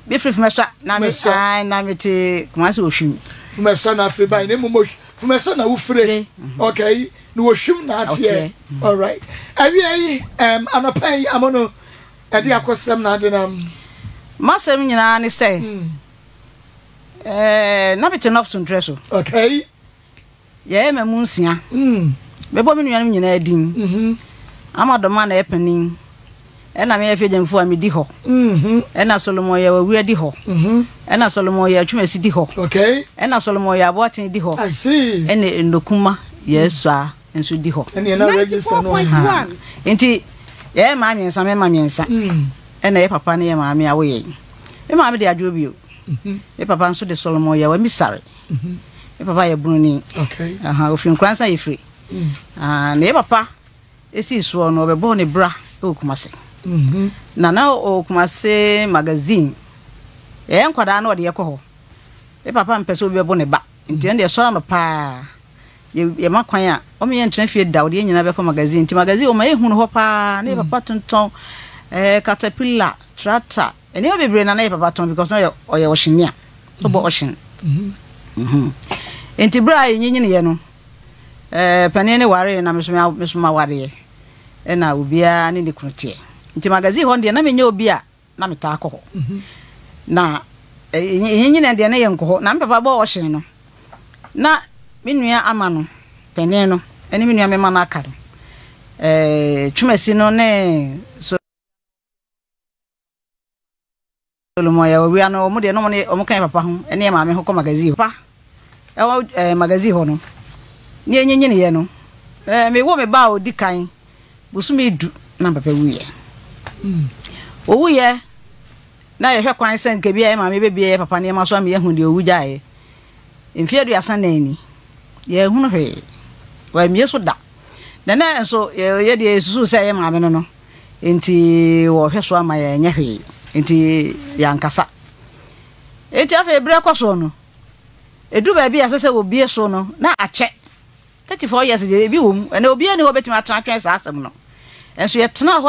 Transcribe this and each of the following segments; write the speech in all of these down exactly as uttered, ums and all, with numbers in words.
be free from sa na me ai na me te kuma se ohwim from sa na free by na mo from sa na wo free okay no ohwim na atie all right awi ayi um anopai amono ade akosem na ade nam masem nyina ne say eh na be te nof so ntreso okay ye me munsia mm be bo me nuanum nyina adin mhm amadoma na epanin ena me efejemfo amedi ho mhm ena Solomon ya wawu adi ho mhm ena Solomon ya twumasi di ho okay ena Solomon ya aboaten di ho I see ena endokuma yesu a enso di ho ena na register no enti ye ma miensa me ma miensa mm ena ye papa ne ye ma me awo ye me ma me de adwobio mhm ye papa nso de Solomon ya wa mi sare mhm ye papa ye bruni okay aha ofin kransa ye free mm ah ne papa esi so no obebo ne bra e okumase mhm na na okumase magazine e nkwada na ode ye ko e papa mpese obi bebo ne ba nti ende so na pa ye ye makwan a o me yen tena fie da ode nyina be ko magazine nti magazine o ma ehunu ho pa na papa tonton eh caterpillar tractor ene obebre na na papa ton because no o ye oshinia obo oshin mhm mhm enti bra ye nyinyine ye no eh panene ware na mesoma mesoma ware e na obia ne ne kunotie nti magazine ho de na menye obi a na meta akọ mhm na nyinyine de na ye nkọ na mpapa bo ohye no na menua ama no panene no ene menua mema na aka no eh twumasi no ne Solomon ya obi ano omo de no mo ne omo kan papa ho ene ma me ho ko magazine pa eh magazine ho no ni enyenye ne ye no eh me wo me ba odi kan busumi du na papa wuye mm owuye na ye hwe kwan sen ke bia e ma me be bia papa ne ma so me hu de owujae emfie du asan na ni ye hu no hwe wa mi so da na na so ye de susu se ye ma me no no enti wo hwe so ama ye nya hwe enti ya nkasa enti afa bre kwaso no edu ba bia sese wo bie so no na ache thirty-four years je bi wom ene obi ani ho betima atena twen sa asem no enso ye tena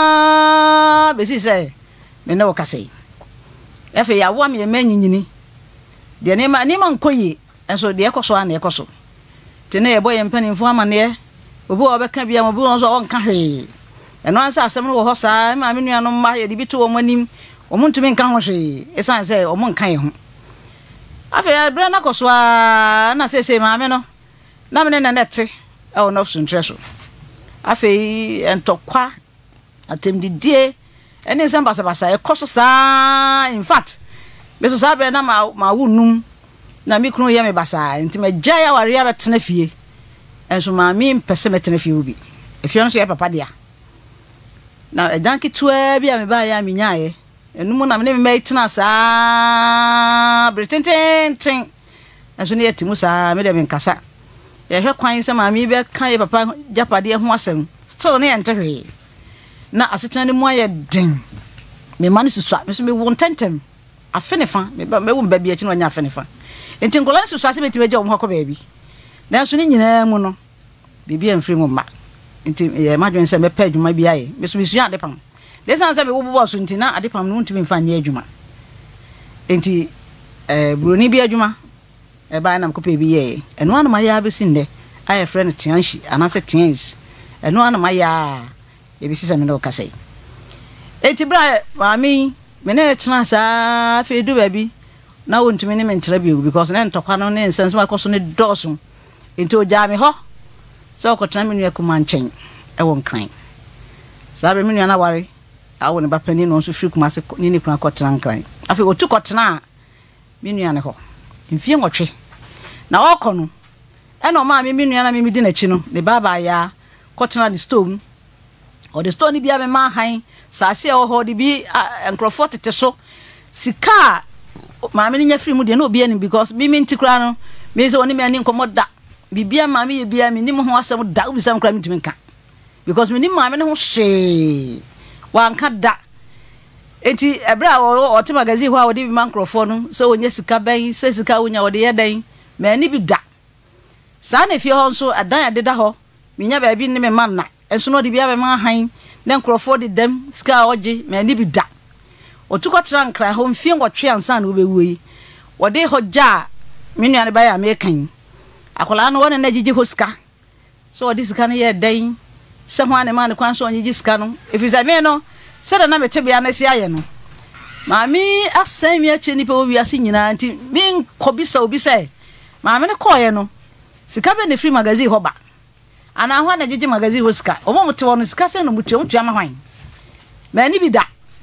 hwa be si se me na wo kasei efe ya wo me manyinyini de ne ma ne ma nkoyi enso de ekoso ana ekoso tene ye boye mpanimfo amane obi wo beka bia mo bi won so won ka hwe eno ansa asem no wo ho sa ma me nua no ma ye de bi to wo manim wo muntumi nka ho hwe esan se wo mon kan ye ho afa ya bra na koso a na sese ma me no na me na nete e wo no suntre afei entokwa atemdidie ene samba sabasa e koso sa in fact me so sabe na ma ma wunum na mi kunu ye me basa nti me jaya ware ya betena fie enso ma mi mpese metena fie obi e fie no so ye papa dia na e danki tuwa bia me ba ya mi nyaaye enum na me me tena sa bretenten enso ne yetimu sa me de me nkasa ye hwe kwan se ma mi be kan ye papa japade ho asem still ne enterwe na asetena ne mu aye den me manu susua me so me won tentem afenefa me me wo mba bia chi no nya afenefa enti nkola susua se beti beje wo hako baabi na so ne nyina mu no bibia mfiri mu ma enti ye madwen se me pa adwuma bia ye me so me sua adepam de san se me wo bobo so enti na adepam no ntimi mfa nya adwuma enti eh broni bia adwuma e ba na mkope bi ye eno anu ma ya be sinde aye friend tianshi anase tians eno anu ma ya e bi sisa me no kasai enti bra mami menene tena sa fe du baby na wontumi ne mentra bi because na ntokwa no ne nsense ma koso ne doso enti o ja me ho so ko tena me nu akuma nchen e won kran sabe me nu na ware awo ne ba pani no so firi kuma se ni ne kuna ko tena kran afi o tu ko tena me nu ne ho mfie ngotwe na okọ no e no ma me me nu na me di na chi no ne baba ya ko tena the stone o the stone bia me ma han saase o ho de bi enkrofo tete so sika ma me nya firi mu de na obi ani because bi me ntikura no me so oni me ani nkomoda bibia ma me ye bia me ni mo ho asem da obi sam kra me timi nka because me ni ma me ne ho hwe wa nka da enti ebra o te magazine ho a odi bi ma nkrofo no so onya sika ban se sika onya odi ye dan me ani bi da sa na fie ho nso adan adeda ho me nya ba bi ne me man na enso no de bia be ma han na nkrofo de dem sika oje me ani bi da otuko trankra ho mfie ngotwe ansa na obewu wode hogja menu ane ba ya mekan akola no wona na gigi hoska so wode sika no ye dan se ho ane ma ne kwan so onye sika no efiza me no se da na mete bia na si aye no maami asan mi ache nipa obi ase nyina nti mi nkobisa obi se maami ne koye no sika be ne free magazine ho ba ana ho na gigi magazine hoska omo mote wono sika se no mutua mutua ma hwan mani bi da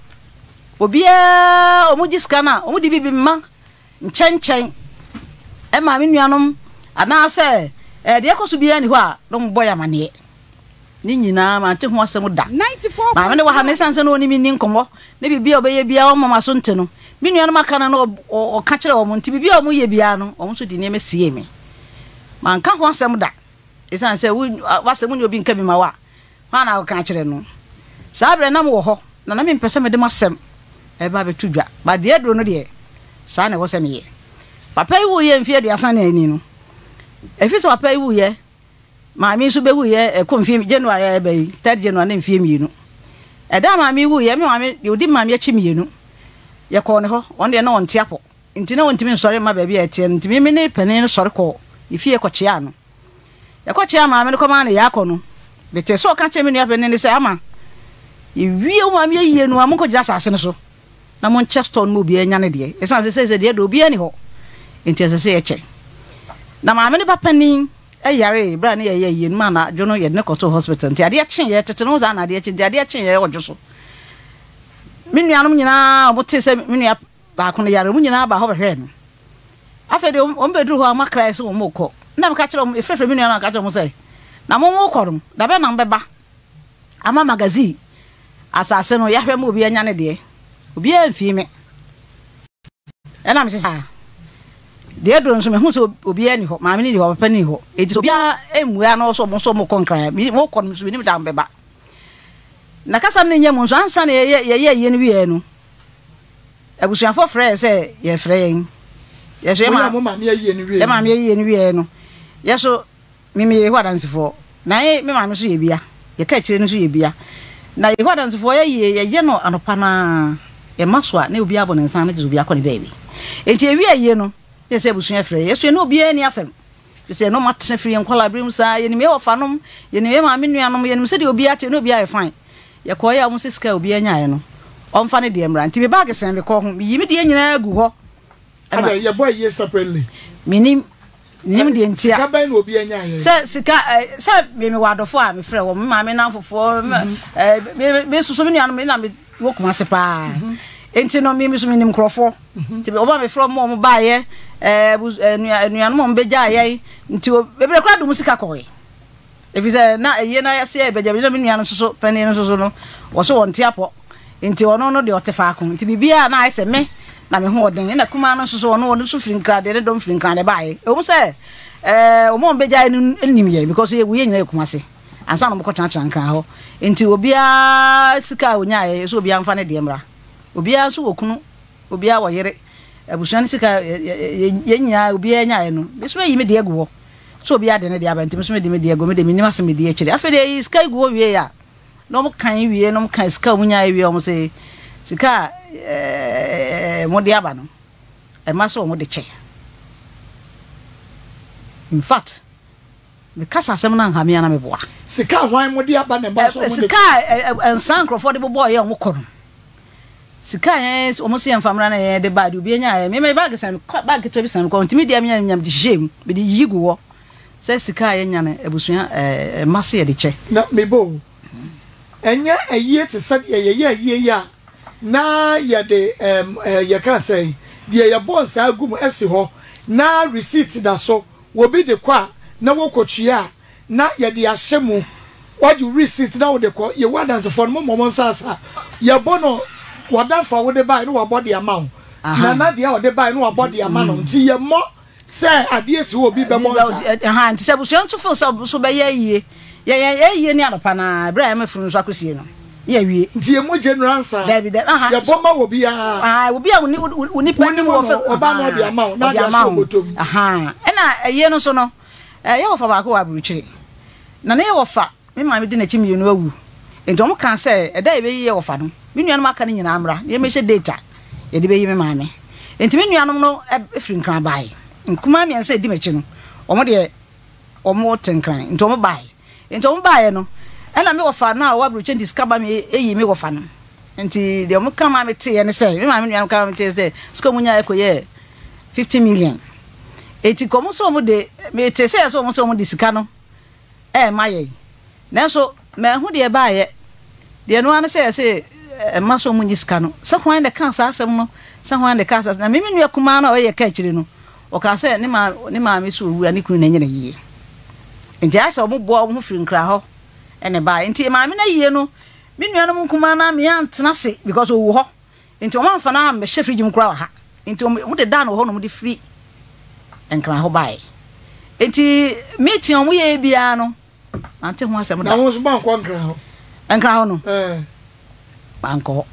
obia omo giska na omo di bibi ma nchenchen e ma me nuanom ana se e de ekoso bia ni ho a no boy amane ni nyina ma te ho asem da ninety-four ma me ne wa ha ne sanse no ni mi ni nkomo ne bibia obeye bia o mama so nte no me nuanom aka na no o ka kire o mo nti bibia o mo ye bia no o mo so di ne mesie me ma nka ho asem da e sanse wa asem ni obi nka bi ma wa ha na o ka kire no sabre na mo wo ho na na me mpese me de masem e ba betu dwa ba de edro no de sa na wo se me ye papa iwu ye mfie de asan na ani no efi so papa iwu ye ma mi so be wu ye e ko mfie January e ba yi third January na mfie mi no e da ma mi iwu ye me ma mi de odi ma mi achi mi no ye ko ne ho on de na on tiapo nti na won timi nsore ma ba bi e tie nti mi mi ne panin no sore ko ifie ko chia no ye ko chia ma mi no ko ma na ya ko no be te so ka che mi no ya panin ne se ama iwie o ma mi yie no am ko jira sase no so na mon cheston mo bi enya ne de esan se se de do bi ani ho enti se se ye che na ma me ne papa ni e yare bra ne ye ye yie ma na dwo no ye ne koto hospital enti ade chen ye tete no za na ade chen ade chen ye odwo so me nuanom nyina obo te se me nua ba ko ne yare mu nyina ba ho behwe no afa de o mbedru ho amakra se o mo ko na me ka kire o efrefre me nua na ka kire mo se na mo mo korum da be na mbeba ama magazine asase no yahwe mo bi enya ne de obi amfi me ena me sesa de do nso me hu so obi ani ho ma me ni ho papa ni ho eti obi a emua na so mo so mo konkra mi mo kon so ni da mbeba na kasa ne nyam nso ansa na ye ye ye ye ni wi no abusuafo frɛ sɛ ye frɛ yen ye so ma mo ma me ye ni wi e ma me ye ni wi no ye so me me ye ho adansefo na ye me ma me so ye bia ye ka kire no so ye bia na ye ho adansefo ye ye ye no anopa na ye maswa na obi abɔ ne nsa na je obi akɔ ne baby enti ewi ye no ye se busua frɛ ye so no obi ani asem ye se no matene frɛ nkola brim sa ye ni me ofanom ye ni me ma me nuanom ye ni se de obi ate no obi aye fine ye ko ye amu se ska obi anya ye no omfa ne de mra nti me bag sen me ko ho yi me de nyina gu ho ada ye boy ye separately minim nim de ntia ka ban no obi anya ye se sika se me me wadofo a me frɛ wo me ma me na fofo me me susu me nuanom me na me wo kuma se pa enti no mi mi so minim krofo nti oba me from mo ba ye eh nuan mo mbeja ye nti bebre kra do musika kowe efize na eye na yase e beja beja nuan so so pani no so so no wo so won tiapo nti ono no de otefa ko nti bibia na ayese me na me ho oden na kuma no so so ono ono so firin kra de ne do firin kra de ba ye e wo se eh o mo mbeja ni nim ye because ye wo ye nyina kuma se ansa no mo ko tran tran kra ho nti obia sika onya ye so obia mfa ne de mra obia so wokunu obia wo yere abusuan sika ye nya obia nya ye no beso yi me de egu ho so obia de ne de abanti so me de me de egu me de me nima se me de akire afede yi sika egu ho wie ya no mo kan wie no mo kan sika munya wie o mo se sika eh mo de aba no e ma so mo de che in fact me kasa asem na nhamia na me boa sika hwan mo de aba na ba so mo de sika ensan crofo de bobo ye o mo kono sika yes o mo se yamfamra na ye de bad obi enya me me bag san bag to bi san ko ntimi dia me nyam de jem be de yigu wo se sika ye nya na ebusua eh mase ye de che na me bo enya aye te se ye ye ye ya na ye de em ye kan say de ye bon sa agum esi ho na receipt da so wo bi de kwa na wo kotua na ye de ahyemu waju receipt na wo de ko ye wadanse for mo mo sasa ye bono wadan fa wo de buy no wa body amount na na de wo de buy no wa body amount nti ye mo say ade esi wo bi be mo sa aha nti se busuan to feel so be ye ye ye ye ni adopa na bra me funu so akosie no ye wie nti ye mo general answer David aha ye bo ma wo bi a ah wo bi a woni pani wo fe oba no de amount na de so botom aha ena ye no so no eh ye wo fa ba ko wa buruchire na na ye wo fa me ma me de na chimi no awu enti o mo kan say e da ye be ye wo fa no me nuanom aka ne nyina amra ye me hye data ye de be yi me maame enti me nuanom no efiri nkran bae nkuma me nse di mechi no omo de omo tenkran enti omo bae enti omo bae no ela me wofa na wa bro chen discover me eyi me wofa no enti de omo kama me te ye ne se me maame nuanom kama me te se sko munya ekoye fifty million eti komo so omo de me te se so omo so omo de sika no eh maye nanso me hu de bae de no an se se ma so munyi sika no se hwan de kan sa asem no se hwan de kan sa na me me nua kuma na o ye ka kire no o ka se ne ma ne ma me so wu ani kunu na nyina yie nti asa o mo bo o mo firi nkra ho ene ba nti ma me na yie no me nua no kuma na me antena se because o wu ho nti o ma mfa na me hye fridge m kura wa ha nti mo de da no ho no mo de free nkra ho bae nti meeting o mo ye bia no ante ho asem da na wo so ban kwa nkra ho nkra ho no eh manko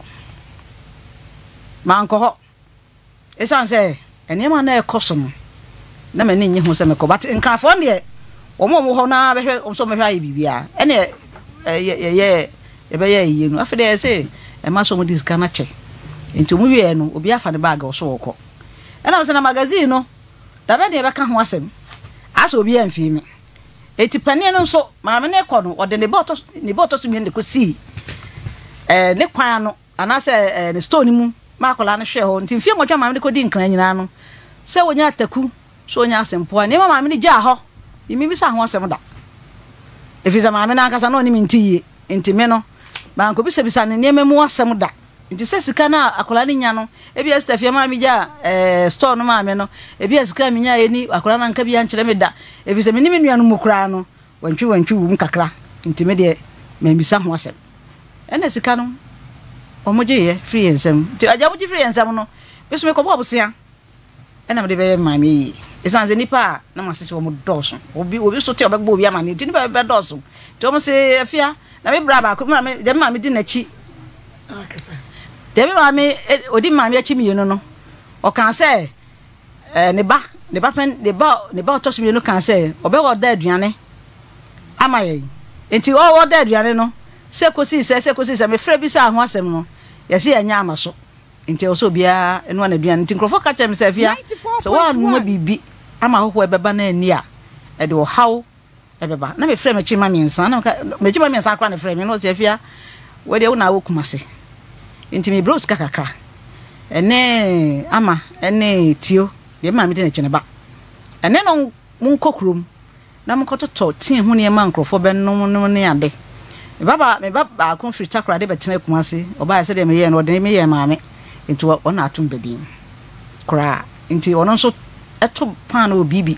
manko esan se enema na ekoso no na me nyi hu se me ko but nkrafo ne omo mo ho na behwe so me hwa yi bibia ene ye ye ye be ye yi no afede se e ma so mo diska na che enti mu wie no obi afa ne bag so woko ena se na magazine no da be de be ka ho asem asa obi amfi me eti pane no so ma me ne ko no ode ne boto ne boto so mi ne ko si eh ne kwan no anase eh ne stone mu makola no hwe ho nti mfie modwa maame ko di nkran nyina no se wonya ataku so wonya asempo ne maame ne gya ho imi bi sa ho asem da efiza maame na akasa no ni mintiye nti me no banko bi se bisa ne ne memu asem da nti se sika na akola ne nya no ebi estafia maame gya eh store no maame no ebi sika me nya eni akola na nka bi ankyere me da efiza me ni me nua no mukura no wantwi wantwi wum kakra nti me de me bisa ho asem ene sika no omoje ye free ensem ti ajabuji free ensem no beso me ko bo bosia ena me de be maame yi esanze nipa na masese wo mo doso obi obi so te obegbo obi amane ti nipa be doso ti o mo se afia na me bra ba ko maame de maame di nachi akasa de me maame odi maame achi mi no no o kan se eh ne ba ne ba pen ne ba ne ba to so mi no kan se obe wo da aduane amaye enti o wo da aduane no se kosi se se kosi se me frɛ bi sa ho asem no ye se anya amaso nti o so bia eno na aduane nti nkrofo ka chem se afia so wa no bibi ama ho ebeba na ani a e de o haw ebeba na me frɛ me chima miensa na me chima miensa akra na frɛ me no se afia we de wo na wo kumase nti me bros ka kakra ene ama ene tio de ma me de na chene ba ene no mun kokrom na mun kototo tin ho ne ma nkrofo be no no ne ade baba me baba kon free takra de betena kumase oba se de me ye no de me ye maame nti wo na atum bedin kra nti wono so eto pan o bibi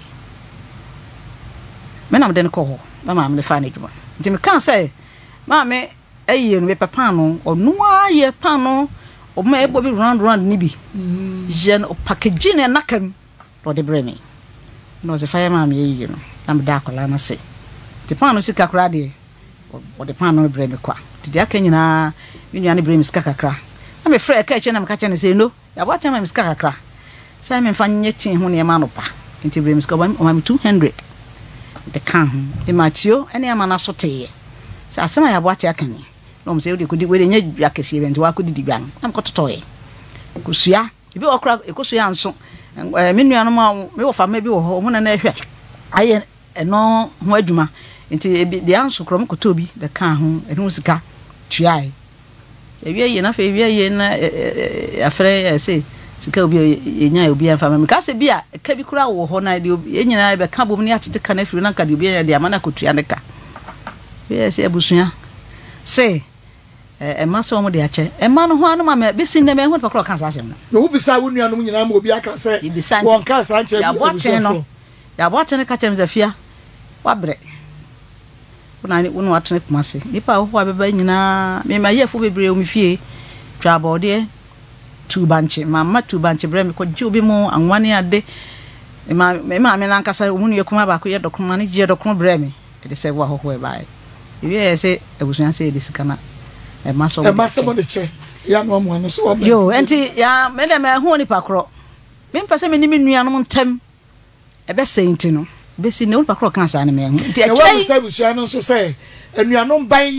me na me de ko ho mama me fa na djuma nti me kan say maame ayi no me papa no onu aye pan no o ma ebo bi round round ni bi je no package ne nakam ro de bremi no se fa ya maame ayi no na me da akola na se ti pan no sika kra de o de pan no bremi kwa ti de aka nyina me nua ne bremi sika kakra na me frɛ ka che na me ka che ne se no ya bo atema me sika kakra sai me fa nye tin ho ne ma no pa nti bremi sika o ma me two hundred de kan ho e matio ene ama na so teye sa asema ya bo ate aka ni no me se o de kodi we de nya akesi event wa kodi digba no na me ko totoye kusua ebi okra ekosua nso me nua no ma me wo fa ma bi wo ho mo na na ehwe aye eno ho adwuma nti ebi de anso krom ko tobi de kan ho enu sika tuai ebi ye na fa ebi ye na afre say sika obi enya obi anfa me ka se bi a ka bi kura wo ho na de obi nyina be ka bom ni atete ka na firi na ka de obi de amana ko tua ne ka bi ye se abusua se e ma so mo de ache e ma no ho anu ma me be sin na me ho pakro kan sa asem no wo bisa wo nua no nyina ma obi aka se won ka sa nche ya bote no ya bote ne ka chem zafia wabre una ni unu atene kumase nipa ho abeba nyina me ma yefo bebre o mi fie twa bode tu banche mama tu banche bre me ko ji obi mu anwane ade ma me ma me nankasa o munu yekuma ba ko ye dokuma ne je dokuma bre me de se wa ho ho e bae e wi e se ebusuan se de sikana e ma so e ma se mo de che ya no mo anu so obi yo enti ya me de me ho ni pakro me mpase me ni me nua no ntem e be senti no be si ne wo pakro kan sa ne me ho nti e che wa se busuan no so se anuanom ban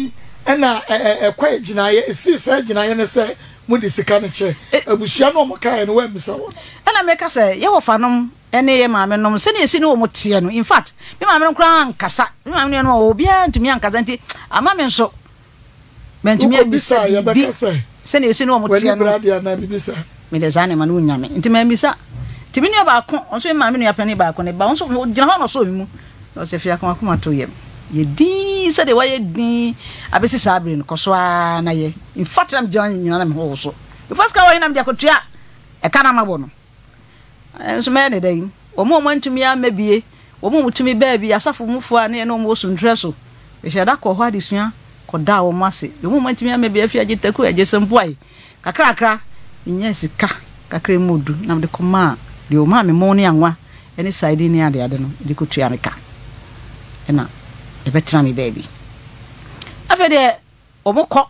ɛna ɛ ɛ kwa gyinaye esi sa gyinaye ne sɛ mo de sika ne che abusua no mo kae no wa misa wo ɛna meka sɛ ye wo fanom ɛne ye maame nom sɛ ne esi ne wo mo tie no in fact me maame no kra ankasa me maame no obi antumi ankasa nti ama me nso mentumi abisa ya beka sɛ sɛ ne esi ne wo mo tie no brade ana bibisa me de zane ma no nyame nti ma misa nti me nua ba ko onso me maame nua pani ba ko ne ba onso gyina ho no so mi mu no se fia ko akoma to yem ye din sɛ de wa ye din abesi sabre no kosoa na ye in fact am jan nyina na me ho so first ka wa na me de akotua e kana mabo no enso me ne dai o mo mo ntumi ya mabie o mo mutumi ba bi asafo mufo a ne no mo so ndre so e hye da ko ho adesua ko da wo mase o mo mo ntumi ya mabie afia gitaku ajesempo ai kakra kakra nya sika kakra mudu na me de koma de o ma me mo ne anwa ene side ni ade ade no de ko tua me ka ena e betra me baby afa de o mo ko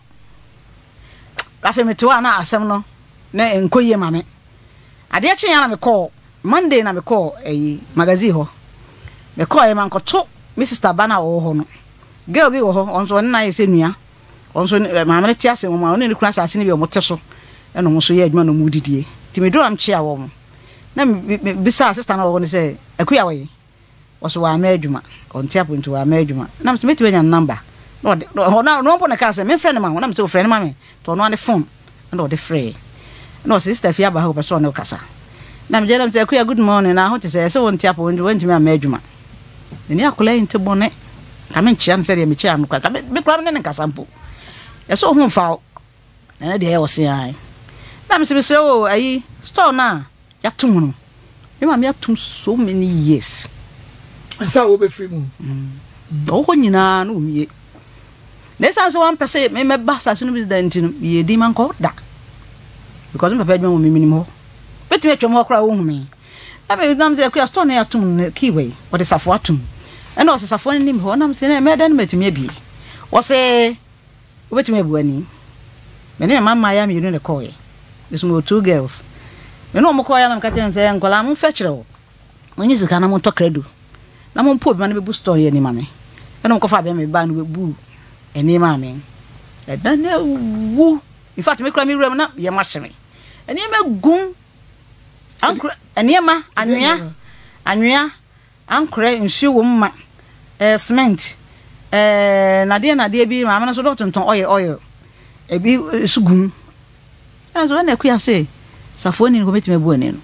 afa me to na asem no na enkoye ma me ade achi ya na me call Monday na me call eh magazine ho me call e man ko to me sister bana wo ho no girl bi wo ho onso na ye se nua onso ma me ti ase mo ma oni kura asase ni bi o mo te so eno mo so ye adwuma no mu didie ti me do am chia wo mo na bi sa sister na wo no se akuya wo ye wo so wa ma adwuma on ti apuntu wa ma adwuma na me ti benya number no ho na no mpo na ka se me friend ma na me se o friend ma me to no ane phone na o de free no sister fia ba ho person no kasa na me jela me akuya good morning na ho te se se won ti apuntu won ti me ma adwuma ni akola nti bone ka me nchia nse de me chia no ka me kura me ne kasa mpo e so ho fa na de e wo se ai na me se me se o ayi store na ya tum no me ma me atum so many years asa wo be free mu o ho nyina na o mie na san so one person me me ba sa so no bi da nti no ye di man ko da because me papa adwuma mo minim ho betime atwam ho kra wo hu me na me dam ze akua store na ya tum kiway o de safo atum e na o se safo nim ho na me se na me da na metumi abi o se o betime abu ani me ne mama ya me ne call ye this mo two girls me no mo call ya na me ka chen se nkola mo fa kire wo onyi sika na mo to credo na mo mpo bi ma na be bu store ye ni ma me e no ko fa be me ba no be bu eni ma me e da na wu in fact me kra me wura na ye ma hye eni ma gun ankra eni ma anwea anwea ankra nsuo wo ma eh cement eh na de na de bi ma na so do tonton oil oil e bi sugun na so na kuya se safo ni ko betime bu ani no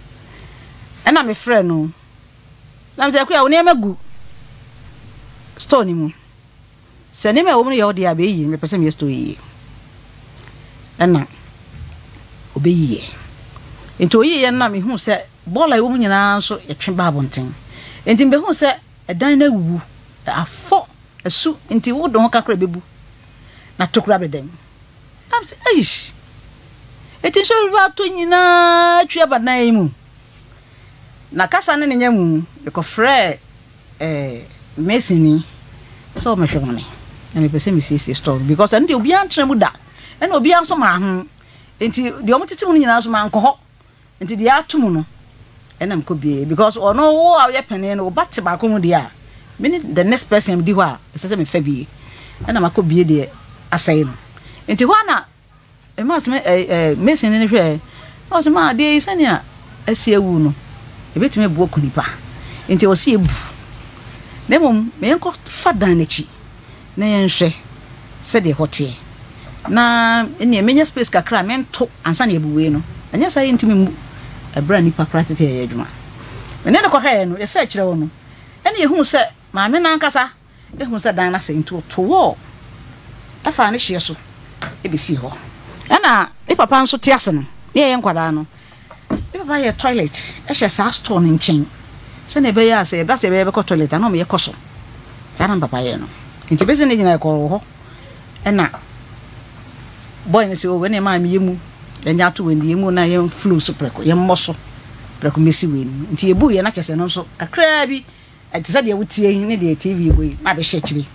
e na me frɛ no na me kuya wo ne magu store ni mu se ne me wo mu ye odi abe yi me pese me store yi e na obeyi enti oyi ye na me hu se bola wo mu nyina so ye twe ba bonten enti me hu se edan na wu afọ asu enti wo do ho kakra bebu na tokura bedem am se eish enti so ba to nyina twa ba nan mu na kasa ne nya mu e ko frɛ eh mesini so me hwe me na me pese me see store because and obi antre mu da e na obi anso ma ho enti de o mutiti mu nyina so ma nko ho enti de atum no e na mko bie because ono wo a ye pene no bate ba ko mu dia me the next person di ho a se se me fa bie e na mako bie de asai no enti ho na e mas me eh mesini ne hwe o se ma de isania asie wu no e betime bu okunipa enti o se ebu na mom me enko fadan na chi na yenhwe se de hote na ene menya space kakra mento ansa na ebuwe no anya sa yentimi mu ebra nipa kratete ye adwuma ene de ko hwe no e fa kire wo no ene ye hu se ma me na nkasa e hu se dan na se nto to wo afa ne hye so e be si ho ana e papa nso te ase no ye ye nkwada no e papa ye toilet e hye sa store ne nchen se ne be ya se be se be be ko toilet na me ye koso sana papa ye no nti be se ne nyina ko ho ena boy ne se o we ne ma me yemu enya to we ne yemu na ye flu so preko ye mmoso preko mesi we nti ebu ye na kyese no so kakra bi ati sa de wutie ne de T V boy ma be hye kire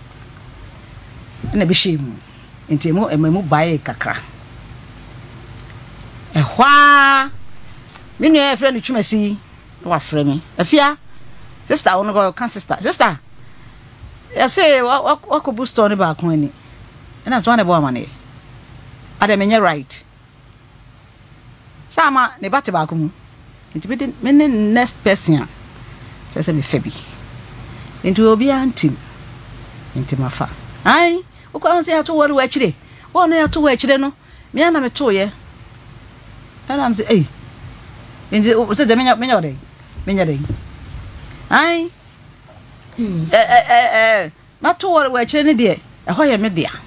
na be hye mu nti mu emamu bae kakra ehwa me nu e friend twumasi wa frɛ me afia sister wo no go kan sister sister ya say wa ko boost on ba ko ani na to na bo amane ade menye right sama ne bate ba ko mu nti me ne next person se se me fa bi nti obi antim nti mafa ai ukwa se ato wori wa chire wo no ato wa chire no me ana me to ye ana am se eh nti se je menya menya ode menya de ai eh eh eh ma to wori wa chire ne de e ho ye me de a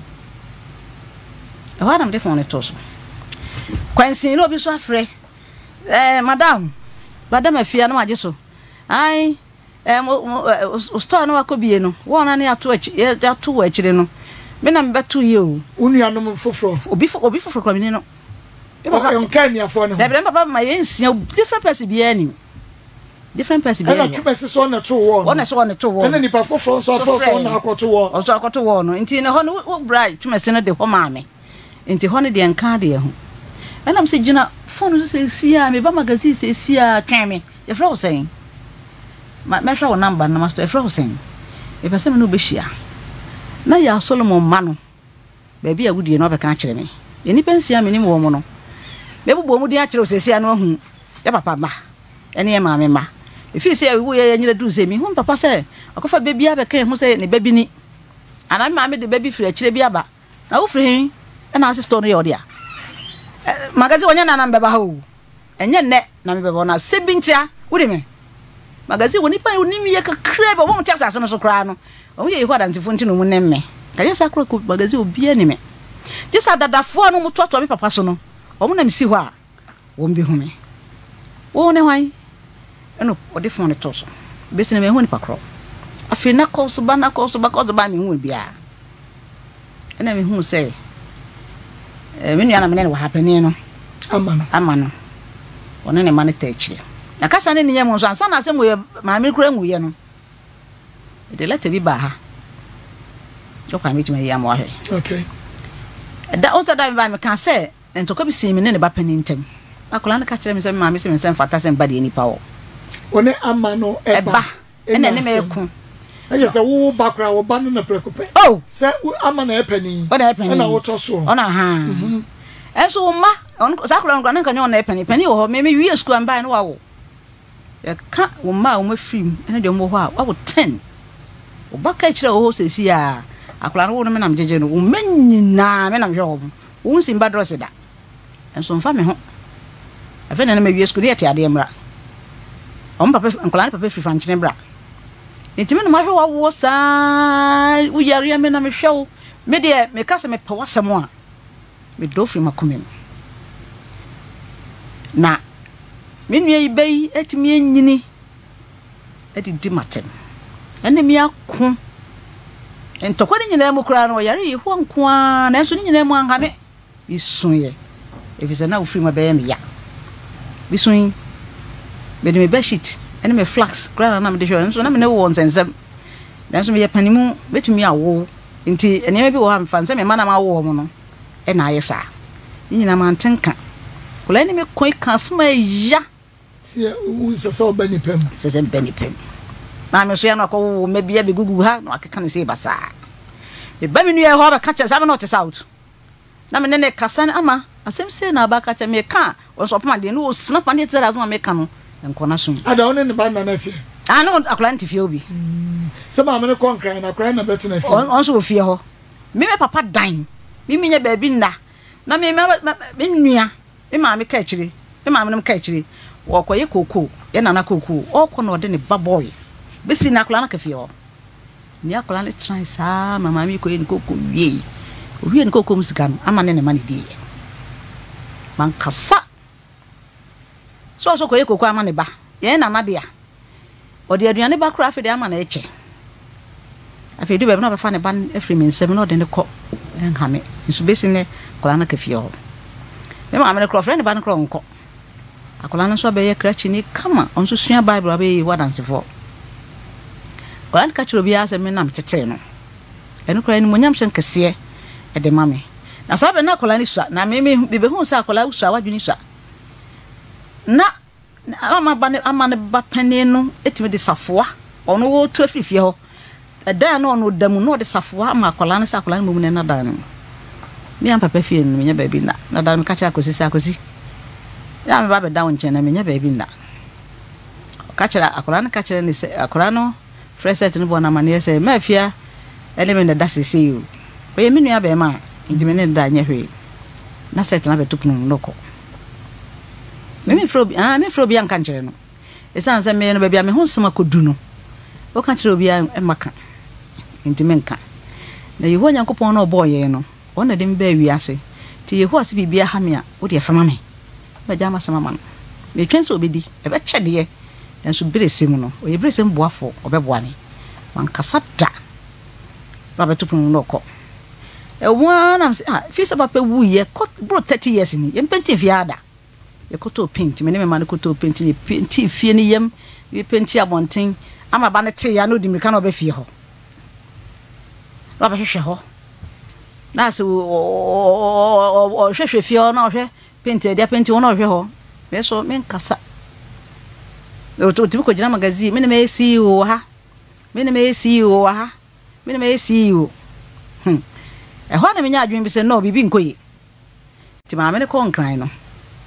e ho adam de fon ne to so kwansin no bi so afre eh madam madam afia no age so ai em o store no akobie no wona na ato achi ato achire no me na mbeto ye o unuanom foforo obi obi foforo kwa mi no e nka niafo no da bre papa ma ye nsia different person bi ani different person bi ana twese so na to wo wona so na to wo ana nipa foforo so foforo na akoto wo o so akoto wo no nti ne ho no wo brai twese no de ho ma me nti ho ne de nka de ho ana am se gina phone so se sia me ba magazine se sia twen me ye fra wo sen ma me hwa wo number na master e fra wo sen e pese me no be hia na ya Solomon mano ba bia gudie no be kan kire me ye ni pensia me ni mo mo no be bubo mu de a kire wo se sia no hu ya papa ma ene ye ma me ma e fi se wo ye nyira du se mi hu papa se akofa be bia be kan hu se ne baby ni ana me ma me de baby firi kire bia ba na wo firi na asisto no ye odia magazi wonya na namba ba ho enye ne na me beba na sebintia wudi me magazi woni pa woni mi ye kakra ba wo mtia asase no so kra no wo ye hwa dantifo nti no mu ne me ka ye sakra ko magazi obi ani me ti sa dadafo no mutoto me papa so no o mu na mi si hwa wo mbi hu me wo ne hwan eno o de fon ne to so besi na me hu ni pakro afi na ko so ba na ko so ba ko so ba me hu bia ena me hu se eh me nua na me ne wa happening no amano amano one ne mane ta echi na kasa ne nyem nso ansa na asem we ma me kura nwuye no de leta bi ba ha yo kwa me tuma ya mo ahwe okay da o sa da me ba me kan se ntoko bi simi ne ne ba panin ntem akola na ka kire me se ma me se me se fata se ba de ni pa wo one amano eba ene ne me ku aje se wo bakra wo ba no na prekope oh se amano epani o da epani na wo to so ona ha enso ma on sakura ngwa nanka nyo na epani pani wo me me wi school ambai no wa wo e ka wo ma wo ma film ene de mo ho a wo ten wo baka kire wo se si a akura no wo me nam jeje no wo manyina me nam hwe wo wo nsi mba dress da enso mfa me ho afa na na me wi school de ate mra on papa nkula papa free fan chine bra ntimi no ma hwe wa wo sa wo yare me na me hwe wo me de me ka se me pa wasam a me do free makomem na me nua yi bai etimi anyini edi di matem ene mi akon entokwa ni nyina mu kura no yare yi ho nko a na enso ni nyina mu anka me bisunye efisa na wo free ma be me ya bisun be de me bedsheet ene me flax kura na me de hwe enso na me ne wo nsensem na enso me ye panimu betumi awo nti ene bi wo ha mfa nsem me mana ma wo mo no e na ayesa ni nyina ma ntenka kula ni me koi kasma ya si u se so bani pem se se bani pem na me so ya no ko me bia be gugu ha no akeka ne se basa e ba me nu e ho ba kacha sa me no te south na me ne kasa ama asem se na ba kacha me ka o so pama de no snap and te razuma me ka no enko na so ada one ne ba na na ti ah no akula ntifie obi se ma me ne konkran na kran na beti na fi on so ofie ho me me papa dan me minya ba bi nda na me me nua me ma me ka akire me ma me ka akire wo koye koko ye nana koko o ko no de ne ba boy besi na akula na ka fie ho ni akula ne try sa mama mi koye ni koko wie o wie ni koko musika no ama ne ne ma ne die man kasa so so koye koko ama ne ba ye nana de a o de aduane ba kura afi de ama na eche afi de be na ba fa ne ba afri mi nsem no de ne ko enhame nso besi ne akula na ka fie ho me ma me kro friend ba ne kro nko akola no so be ye krachi ni kama onso sua bible abe wadansefo kola ka chiro bia se me nam tete no eno kra ni monyam hyen kese e de mame na sabe na akola ni sua na me me be hu sa akola usua wadwini sua na ama ba ne ama ne ba pane no etime de safoa ono wo to afifie ho ɛdan no no damu no de safoa ma akola ne sa akola ne mum ne na dan no me am papa fie no me nya baabi na na dan ka cha akosi sa akosi ya me ba be da won chen na me nya baabi na ka cha akola ne ka cha ne se akola no freset no bona ma ne se ma fia ele me da sese yo we me nua be ma ndi me ne da nya hwe na set na be tupunu noko me me frobi ah me frobi an kan kire no esan se me no baabi a me ho sema kodu no o kan kire obi an maka ndi me nka na yeho nyankopon no boye no ona dem ba wi ase ti yeho ase bibia ha me a wo de fama me ba jama sama man me twen so obedi e be kyede ye enso bresem no o ye bresem boafo obeboa me man kasa da ba be tupunu noko e won am se ah fi se papa wu ye bro thirty years ni ye penti fi ada ye koto paint me ne me man koto paint ni paint fi ni yem we paint abonten ama ba ne te ya no di mirika no be fi ho ba be hwehwe ho na se o hwehwe fi ho na hwehwe paint e dia paint wo na hwehwe ho me so me nkasa o to ti ko jina magazine me ne me C E O ha me ne me C E O ha me ne me C E O hm e ho na me nya adwen bi se no bibi nkoyi ti ma me ne ko nkran no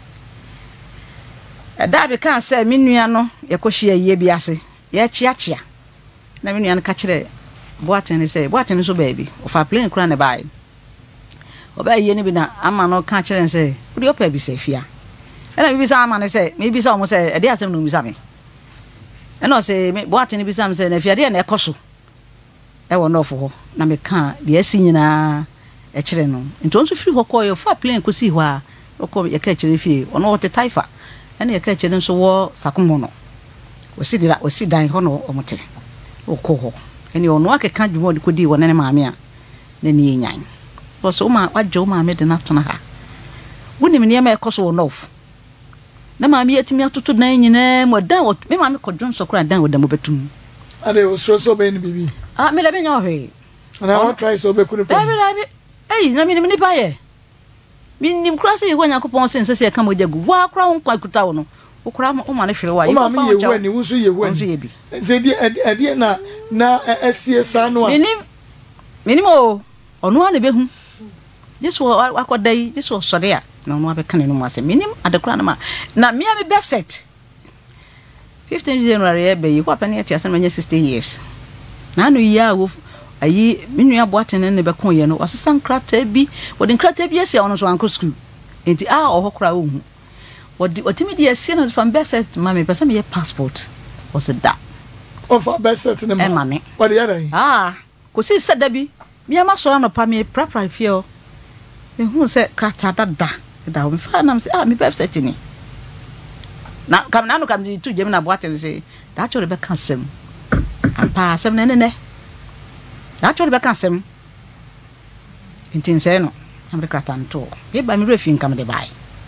e da bi kan se me nua no ye ko hye ye bi ase ye chia chia na me nua no ka kire boaten ne se boaten so baby o fa plane kran ne bai o ba ye ne bi na ama no ka kire se o di opa bi se fia e na bi sa ama ne se me bi sa o mo se e de asem no mi sa me e no se me boaten bi sa me se na fia de na e koso e wo no fo ho na me ka bi asi nyina e kire no nto nso firi ho ko yo fa plane ko si ho a o ko ye ka kire fie ono o te taifa ene ye ka kire nso wo sakomo no o si dira o si dan ho no o mote o ko ho ene ono akeka dwumo de kodi wo ne maame a na ni enyan o so ma wajo maame de na tona ha woni me ne ma e koso wo nof na maame yetimi atoto dan nyina mo dan wo me maame ko dwon sokora dan wo da mo betum ade o so so be ni bibi ah me le be nya hwe ana wa try so be kunu pe dabi dabi eh na mi ni pa ye mi ni kura se ye wo Nyankopon se nse ka mo jagu wa kura won kwa kuta wo no wo kura mo ma ne hwere wa ye fa wo ye wo ni wo so ye wo ni se di ade na na esie sa no a mi ni mi ni mo onu a ne be hu Yesu akodai Yesu sore a na onu abe kan no mo ase mi ni adekura na ma na mi a be birth set fifteenth January e be yi kwa pa ne ati ase manya sixty years na no ya wo ayi minu aboaten ne be kon ye no wasesan krata bi wodi krata bi ese ono so anko school enti a oho kra wo hu wodi otimi di ese no from Besset mama pesa me ye passport was da of Besset ne ma mama wodi ya dai ah ko si sada bi mi ama so no pa me prapra fie me hu se krata da da da wo fa na me se ah me Besset ni na kam na no kam di tu jem na aboaten se da chore be kansem ampa sem ne ne ne da chori be kansem intin se no amre kratanto be ba mi refi nkam de bai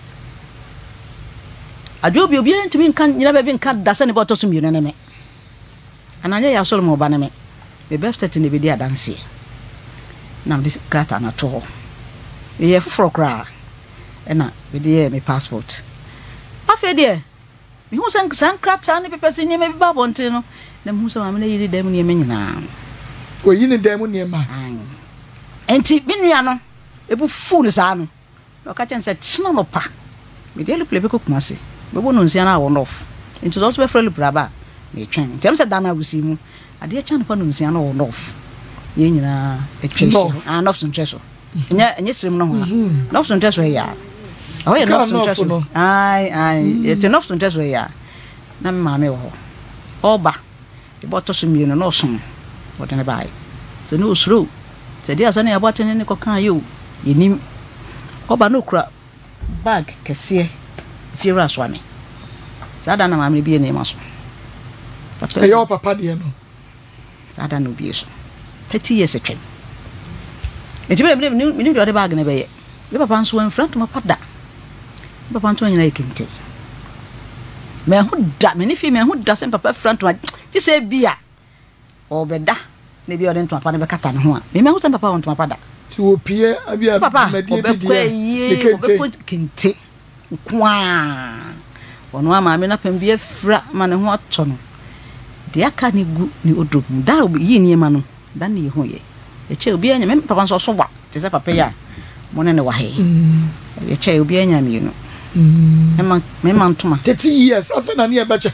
ajobi obi ntimi nkan nyina be bi nkan da se ne boto sum yune ne me ananya ya solo mo ba ne me be best set ne be dia danse na me kratanato ye fufuro kra e na be de me passport afi de mi hu san san krata ne pepesi ne me bi ba bonte no na mu so ma me yiri dem ne me nyina o yini dem ne ma enti minua no ebu fu ne sa no o ka chen se china no pa me de luple be ko kumase be bo no nsia na wo nof enti so so be fra lupra ba me twen tem se dana gusi mu ade chan pa no nsia na wo nof ye nyina e twen ah nof sun treso nya nya srim no ho nof sun treso ya o ye nof sun treso ai ai e te nof sun treso ya na me ma me wo oba e bo to sum ye no no sum wotene bai se no sro se dia so na ya botene ne ko kan yo yenim oba no kura bag kese fiera swami sada na mamre bi ne maso e yo papa de no sada no bi so thirty years etwe enti me me me de bag ne be ye be papa nso en front ma pada papa nto nyina ekente me hu da me ni fi me hu da se papa front ma ti se bia obeda ne bi ode ntoma pa ne be kata ne ho a me me hu se papa ntoma pa da ti wo pie abia medie bi dia ne kente kwa ono ama me na pam bi afra ma ne ho ato no de aka ne gu ne odom da yi niema no dan ne hu ye ye che obi anya me papa nso so wa te se papa ya mo ne ne wa he ye che obi anya mi no me man me man tuma thirty years afa na ne e becha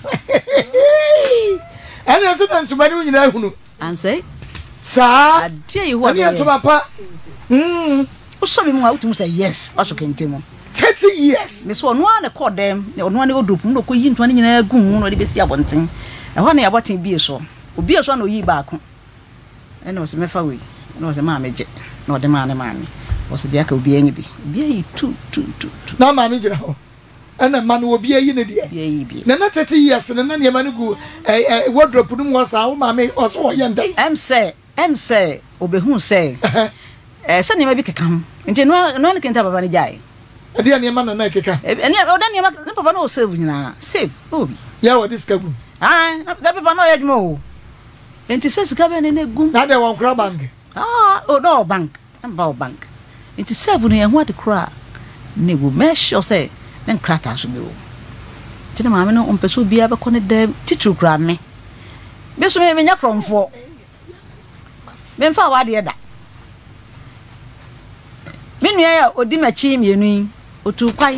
ana se dan tuma ni nyina hunu an say sa ade yi ho ani tuma pa mm o so bi mu a utum say yes o so kente mu thirty years me so no an call them no an odop no ko yi ntwa nyina gu hu no de besi abonten e ho na ya boten bie so obi so na oyi baako e na o se mefa we na o se ma meje na o de ma ne ma me o se de aka obi anyi bi obi ayi tu tu tu na ma me jira ho ana ma no obi ayi ne de obi ayi bi na na thirty years na na ne ma ne gu eh wardrobe no mo sa wo ma me o so ye ndai em say em say obehu say eh se ne ma bi kekam nti no no ne kenta baba ne jai ade ne ma na na keka ene o da ne ma ne papa no save nyina save obi ya wo this kagu ah da papa no ya dwuma o enti se sika be ne ne gum na de won kra bank ah o no bank amba bank enti save no ye ho ade kra ne go make sure say ne nkrata so be o tina ma me no on peso bia be ko ne dem titru kra me be so me me nya kromfo me mfa wa de da me nua ya odi machi mienu yi otu kwai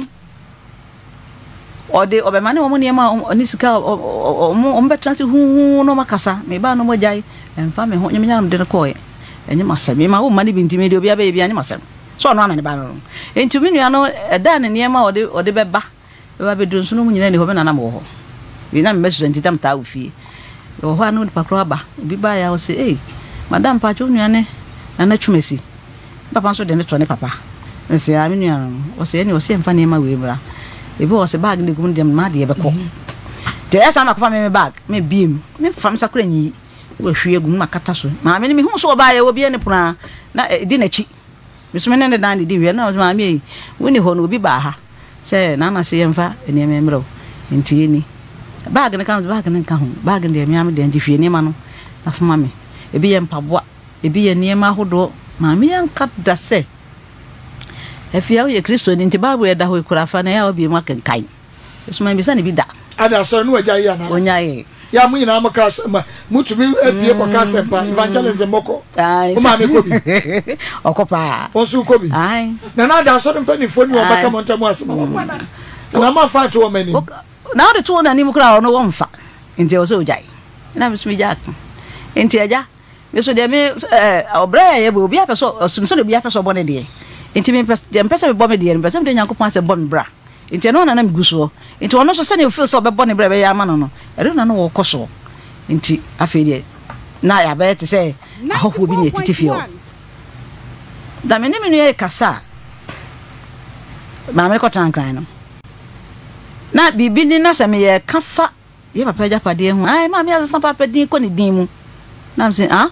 ode obemane wo mo ne ma oni sika o mo betranse hu no makasa me ba no mo jai emfa me ho nyemnya no de ko ye enye masame ma wo mani binti me de obi aba e bia nye masame so no amane ba no enti me nua no eda ne ne ma ode ode beba beba be do nso no nyina ne ho be na na mo ho bi na me mesu enti tam ta ofie wo ho anu pa kro aba obi ba ya wo se eh madam pa cho nua ne na na twumesi papa nso de ne to ne papa me se a me nua no wo se ne wo se emfa ne ma we bra ebe wo se bag ne gum dem ma de be ko te esa na ko fa me bag me biem me fa me sakura nyi wo hwie gum makata so ma me ne me hu so ba ye wo bia ne puna na di na chi me so me ne dan di wi na ma me woni ho no obi ba ha se na na se emfa ene me mro nti ni bag ne kan bag ne kan ho bag ne me am de ndi hwie ne ma no na fa ma me ebi ye mpaboa ebi ye ne ma hodo ma me yan kat da se efia ye Kristo ni nti Bible da ho ikura fa na ya obi mu akenkan so ma bi sa ne bi da ada so no waja ya na onya ye ya mu nyina maka mutumi apie ko ka sempa evangelism moko o ma me ko bi okopa o su ko bi ai na na da so no pani fo ni o baka monta mu asema bwana na ma fa to o mani na o de to na ni mu kra no wo mfa nti o so ojai na me sumi ja nti aja me so de me eh obra ye bo obi apeso sunso de obi apeso bone de nti me pesa me bo me de me pesa me de Nyankopon ase bo me bra nti no na na me guso nti ono so se ne feel so be bo ne bra be ya ma no no ere na no wo koso nti afi de na ya be te se ahoho bi ne titifio da me ne me no kasa ma me ko tan kran no na bibi ni na se me ye kafa ye papa ja pade hu ai ma me asesa papa din ko ni din mu na me se ah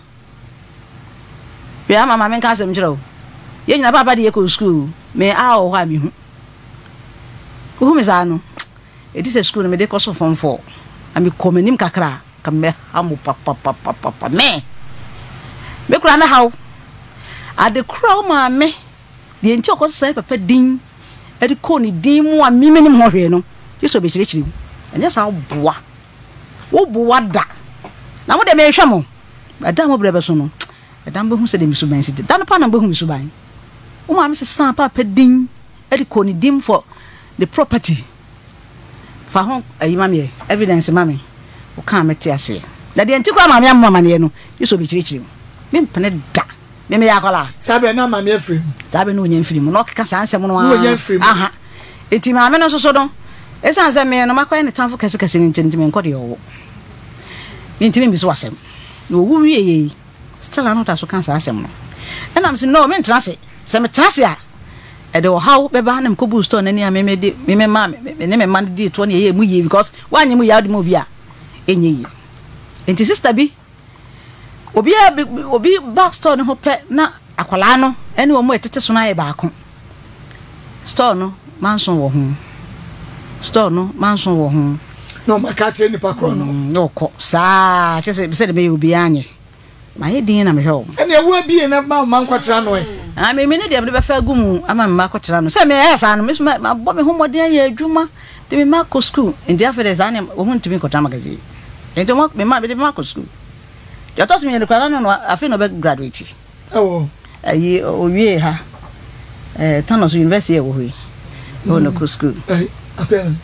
ya mama me kan se me jiro ye nyina papa de ko school me a o ha mi hu hu me za no e di se school me de ko so form four ami komenim kakra ka me hamu papa papa papa me me kura na hawo ade kura o ma me de enti ko so sai papa din e di ko ni din mu a mi menim ho hwe no yeso be chire chire anya sa boa wo boa da na mo de me hwe mo ada mo brebe so no ada mo hu se de mi so ban siti da no pa na mo hu mi so ban o ma me se san papa din e di ko ni din for the property fa ho ayi mame evidence mame o kan meti ase da de enti kwa mame amma mane no yeso be chire chire me mpene da me me yakola sabe na mame afrim sabe no nya mfiri mu no keka sansem no aha enti mame no so so don esa nse me no makwa ne tanfo kese kese ni ntenti me nkode yo enti me bi so asem no wu wie ye still anota so kan sa asem no ena me se no me ntrase se me trase a e de how be ba na me ko boost on ani a me me de me me ma me ne me man de to ne ye mu ye because wanye mu ya de mu bi a enye yi enti sister bi obi obi back store ne ho pe na akwala no ene wo mu etete so na ye ba ko store no manson wo ho store no manson wo ho no makache ni pakro no no ko sa chese be se de be obi anye ma ye din na me hwe ene ewu abi na ma man kwatra no e ah me me ne de me be fa gumu ama me ma kwatra no se me ya sa no me ma bo me homoden ya adwuma de me ma ko school ndi afede za ne wo hu ntimi kwatra magazi enti mo me ma be de ma ko school you toss me the kwana no afi no be graduate ewo ayi owie ha eh Tanos University e wo hi ho no school eh apel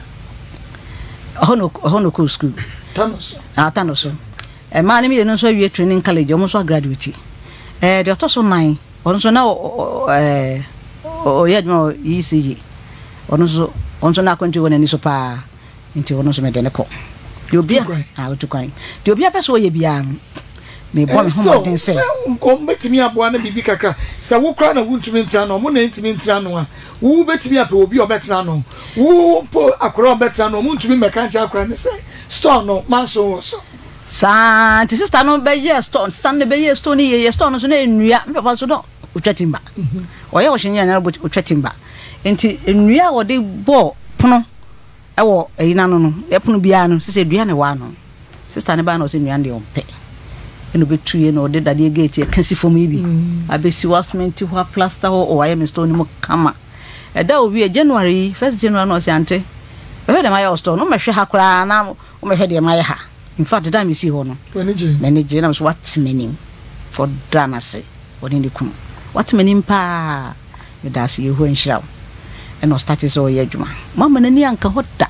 ho no ho no school Tanos ah Tanos eh man mi no so wie training college o so graduate eh the toss nine on so na eh o ye dmo E C G on so on so na kwanti wona ni so pa nti on so me de ne ko de obia ah to kwan de obia pese o ye bia me bo me ho den se ko betimi aboa na bibi kakra se wo kra na wuntumi ntia no mo na ntimi ntia no a wo betimi ape obi obetra no wo po akora obetra no mo ntumi meka ntia akora ne se store no manso wo so sa ti sister no be ye store sister no be ye store ni ye store no so na enua me papa so do otwatimba oye wo hyenye na otwatimba enti enua wo de bo pono ewo eyina no no e pono bia no sese dua ne wa no sister ne ba no so nua de ompe eno betuye no de dade gate e kasi fom ibi abesi wasmenti ho plaster ho o aye me store ni mo kama e da obi e January first January no se ante e he de my store no me hwe ha kra na o me hwe de my ha in fact da me si ho no manage manage na so what meaning for dana say woni ni kum what meaning pa me da se ho nhira e no start so ye adwuma mama na ni anka hoda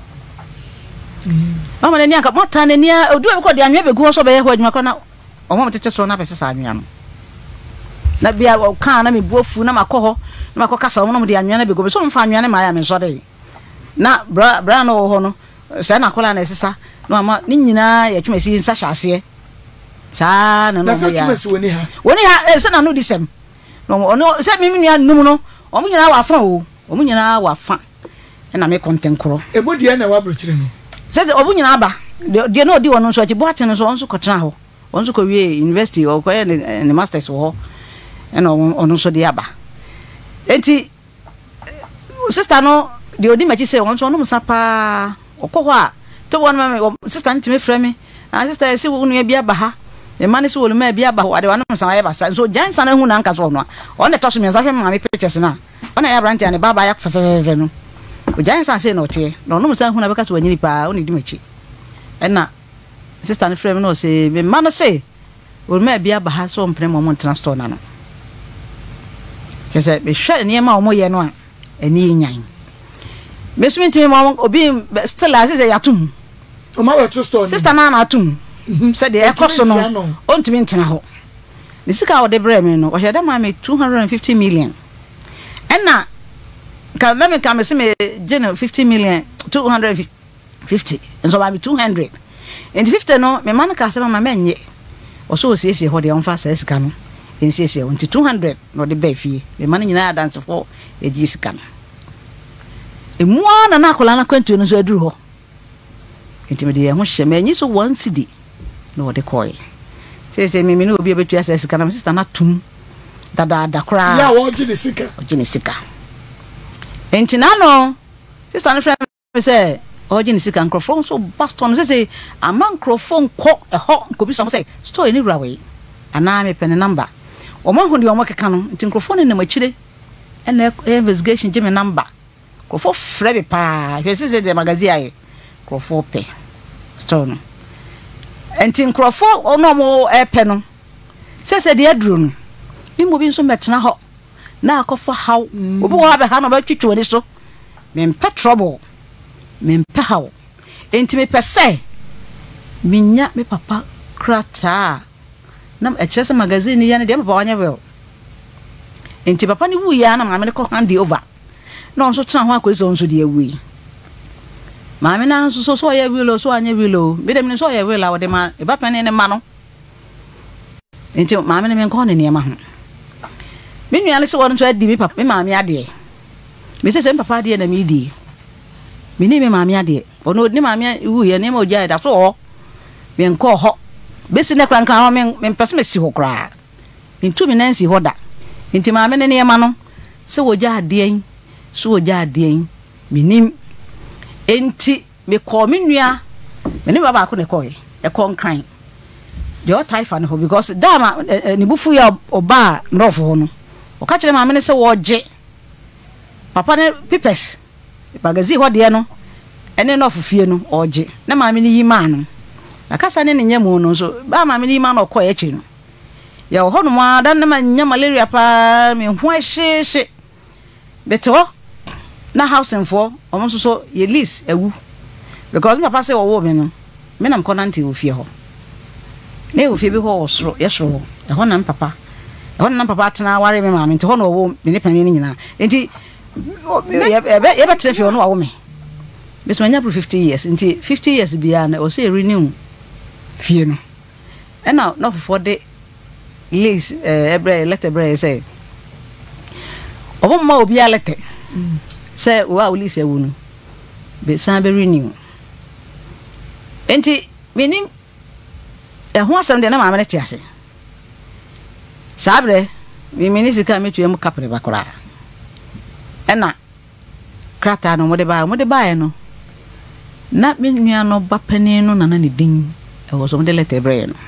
mama na ni anka mota na ni odu e ko de anwe begu so be ye ho adwuma ko na o mama tete so na pese sa anwa no na bia o kan na me buofu na makọ ho na makọ kasa mo no de anwa na begu so mfa anwa na ma ya me so de na bra bra no ho no se na kola na sisa no ama ni nyina ya twumasi nsa hyase sa na no ya na twumasi woni ha woni ha e se na no disem no ono se mi nua num no o mu nyina wa fa o o mu nyina wa fa e na me kontenkro e bodie na wa brochire no se se o mu nyina aba de no di wono so achi bo atene so onso kotena ho onso ko wie university o ko ne masters wo e no ono so de aba enti sister no de odi machi se onso no musapa okọ ho a to won me sister ntime frɛ me ah sister si wo nua bia ba ha e mane si wo ma bia ba ho ade wano msa ya ba so jansa na hu na nka so no on the toss me nsa hwe ma me pictures na ona ya branch ane baba ya fefefefe no o jansa se no tie no no msa hu na be ka so wanyini pa oni di machi ena sister ne frɛ me no se me ma no se wo ma bia ba ha so mpre mo mo transport na no kese be hwe ne ma o mo ye no a ani nyan mesminti mo obi still as say yatum o ma we to store sister na na atum say de ekoso no ontimi ntena ho ni sika wo de bre me no o heda ma me two hundred fifty million enna ka na me ka me se me general fifty million two hundred fifty enso ba me two hundred and fifty no me man ka se ma me nye o so osiesie ho de on fa sa sika no ensiesie on two hundred no de ba fie me man nyina dance for e gi sika no emua na na akola na kwantu no so aduru ho entimede ye ho hye me anyi so one cedi no de koy se se me me no obi obetu asa sika na sister na tum dada da kra ya wo gi de sika o gi ne sika entina no sister na friend me say o gi ne sika microphone so baston se se a microphone ko e ho ko bi so say store ni rawe ana me pen number o ma hu de o mo keka no nti microphone na machire ena investigation gi me number Krofo frebe pa hwese se de magazine aye krofo pe stone enti krofo ono mo epe no se se de aduru no imo bi nso metena ho na akofo haw obi wo abe ha no ba twitwo ni so me mpe trouble me mpe haw enti me pese minya me papa krata na echese magazine ya ne de papa wanya wel enti papa ni wu ya na ma me ko hand over no so tena ho akwese onso de awi maame na nso so so ya wilo so anya wilo be dem ni so ya wilo awde ma e ba pene ne ma no enti maame ne me ko ne ne ma ho me nua le se won so adi me papa me maame ade me se se papa ade na me di me ni me maame ade ono ni maame wu ye ne ma oja da so ho me nko ho be si ne kran kran ho me me pese me si ho kra ntu me nansi ho da enti maame ne ne ma no se woja ade en so oja adien minim enti me call me nua me ne baba ko ne koy e kon kran de o taifa ne ho because dama ni bufu ya oba ndofo ho no o ka kire ma me ne se wo je papa ne pipes magazine ho de no ene no fofie no oje na ma me ne yi ma no na kasa ne ne nyemu no so ba ma me ni ma no kɔ echi no ya ho no ma dan na ma nya malaria pa me ho ahye beto na housing for omo so so ye lease ewu because papa say wo me no me nam konante wo fie ho na wo fie bi ho osoro ye soro e ho nam papa e ho nam papa atena ware me ma me nti ho no wo me ne pani ni nyina enti ye ye be tre fie no wo me Miss Manya for fifty years, until fifty years beyond, I was say renew fear. And now, not for the lease, every letter, Bray say, oh, more be a letter. Say, wow, Lisa wound, but Sabe renew. Enti, meaning a horse and then I'm a chassis. Sabre, we mean is come to a couple of baccarat. And now, crata no what they buy, what they buy no. Na me nua no ba pani no nana ne din e wo so de letter bre no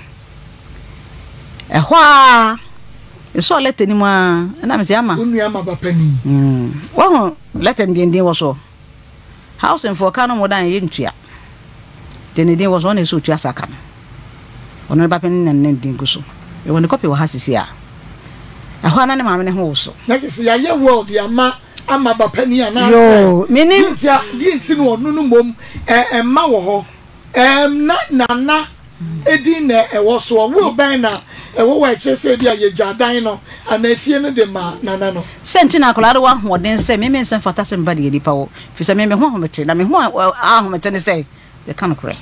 e ho a e so letter ni mu a na me se ama nua ma ba pani mm wo ho letter din din wo so house and for kanu mo dan ye ntua de ne din wo so na so tua saka no ono ba pani na ne din go so e won copy wo ha sisi a e ho na ne ma me ne ho so na kisi ya ye world ya ma ama ba pani ana yo menim tia di nti no onu no mom eh ma wo ho em na na na edi na e wo so wo ban na e wo wa che se di aye jadan no ana efie no de ma na na no senti na kolado wa hoden se me me sen fata se mba de di pa wo fi se me me ho homete na me ho a homete ne se be kan kore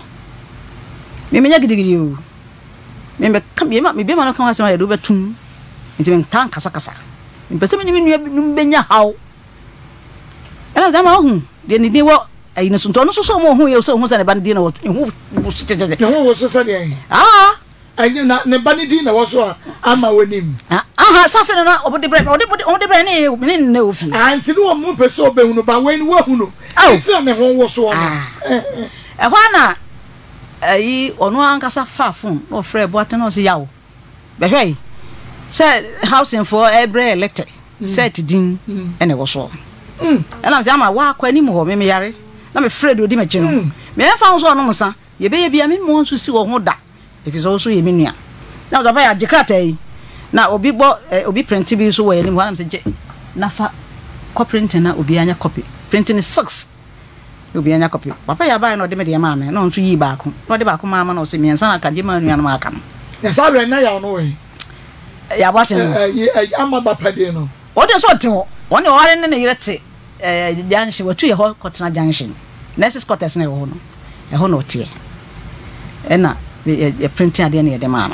me me nya gidigidi o me me ka me me be ma no kan wa se ma de do betum nti me tan kasa kasa me pese me ni me be nya haw ela zama hu de ni de wo ayi no so no so so mo hu ye so hu sa ne ban de na wo hu ne ho wo so sa de ah ayi na ne ban de na wo so ama wonim ah aha sa fe na obode bre obode obode bre ne me ne ne ofi ah nti no mo pese obehu no ba wen wo hu no nti na ne ho wo so no eh eh hwa na ayi ono ankasa fa phone no frɛ boate no so yawo be hwai say housing for every elected set din ene wo so mm ela mse ama wa kwa ni mo me me yare na me Fred odi me che no me fa nso no musa ye be ye bia me mo nso si wo ho da efi so so ye me nua na so ba ya jikrata yi na obi bo obi print bi so wo ye ni mo na mse je na fa copy na obi anya copy printing six obi anya copy papa ya ba no de me de ma me no nso yi ba ko no de ba ko ma ma no se me nsa na ka je ma nua no ma aka no ya sabre na ya no we ya ba che no eh ama ba pade no o de so te ho woni o ware ne ne yirete eh junction watu ye ho kotena junction next quarters na ho no e ho no tie e na e printing ade na ye de ma no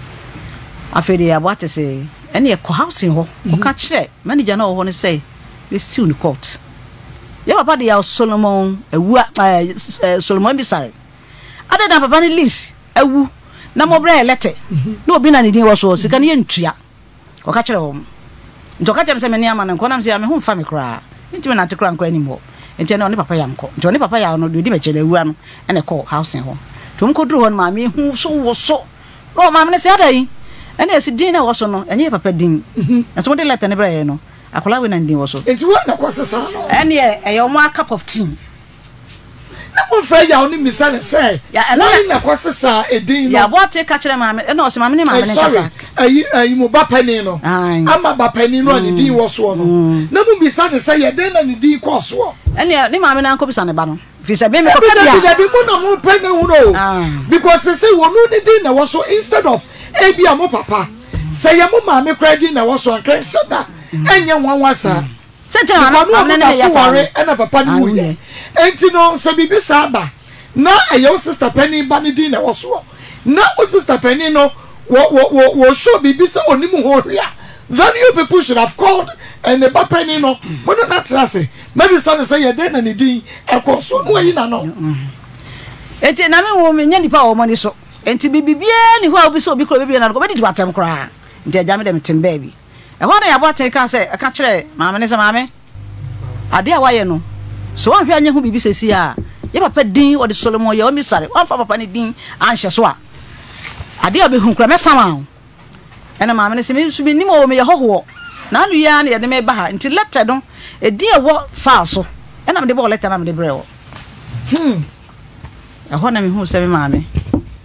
afede ya boate se ene ye ko housing ho ko ka kire manager na ho ne say we still in court ye papa de ya Solomon ewu Solomon bi sare ade na papa ni list ewu na mo bra letter na obi na ne din wo so sika ne ye ntua ko ka kire ho ntoka kire se me ne ama na ko na me se ya me ho mfa me kra ntimi na tekra nkwa anim ho enti na oni papa ya mko enti oni papa ya no di me chele ewua no ene ko housing ho to mko duru ho no ma me hu so wo so no ma me ne se adai ene esi din na wo so no enye papa din na so de letter ne bra ye no akola we na din wo so enti wo na kwasesa no ene e e yo mo a cup of tea na mo fa ya oni misale say ya ene na kwasesa edin no ya bo te ka kire ma me ene o se ma me ne ma me ne kasa ayi ayi mo ba pani no ama ba pani no ani din wo so no na mo misale say ye den na ni din ko so ene ni ma me na nko bisa ne ba no fi se be me ko ka bia bi mo na mo pani hu no because say wonu ni din na wo so instead of e bia mo papa say ye mo ma me kra din na wo so anka shada enye nwanwasa sente na ma me ne ya sare ena papa ni mu ye enti no se bibi saba na ayo sister penny ba ni din na wo so na o sister penny no wo wo wo show bibi se onimu ho hia then you people should have called and the ba penny no mo no na trase maybe say say ye den na ni din e ko so no yi na no enti na me wo me nya nipa wo mo ni so enti bibi bia ni ho obi so obi kro bibi na ko be di watem kra enti aja me dem tim baby e ho na ya boate ka say aka kire maame ne se maame ade a waye no so wan hwe anya hu bibi sesi a ye papa din o de Solomon ye o mi sare wan fa papa ni din anhye so a ade a be hu kra me sama ena maame ne se me su bi ni mo me ye hoho na anu ya na ye de me ba ha nti letter don e di e wo fa so ena me de bo letter na me de bre wo hmm e ho na me hu se me maame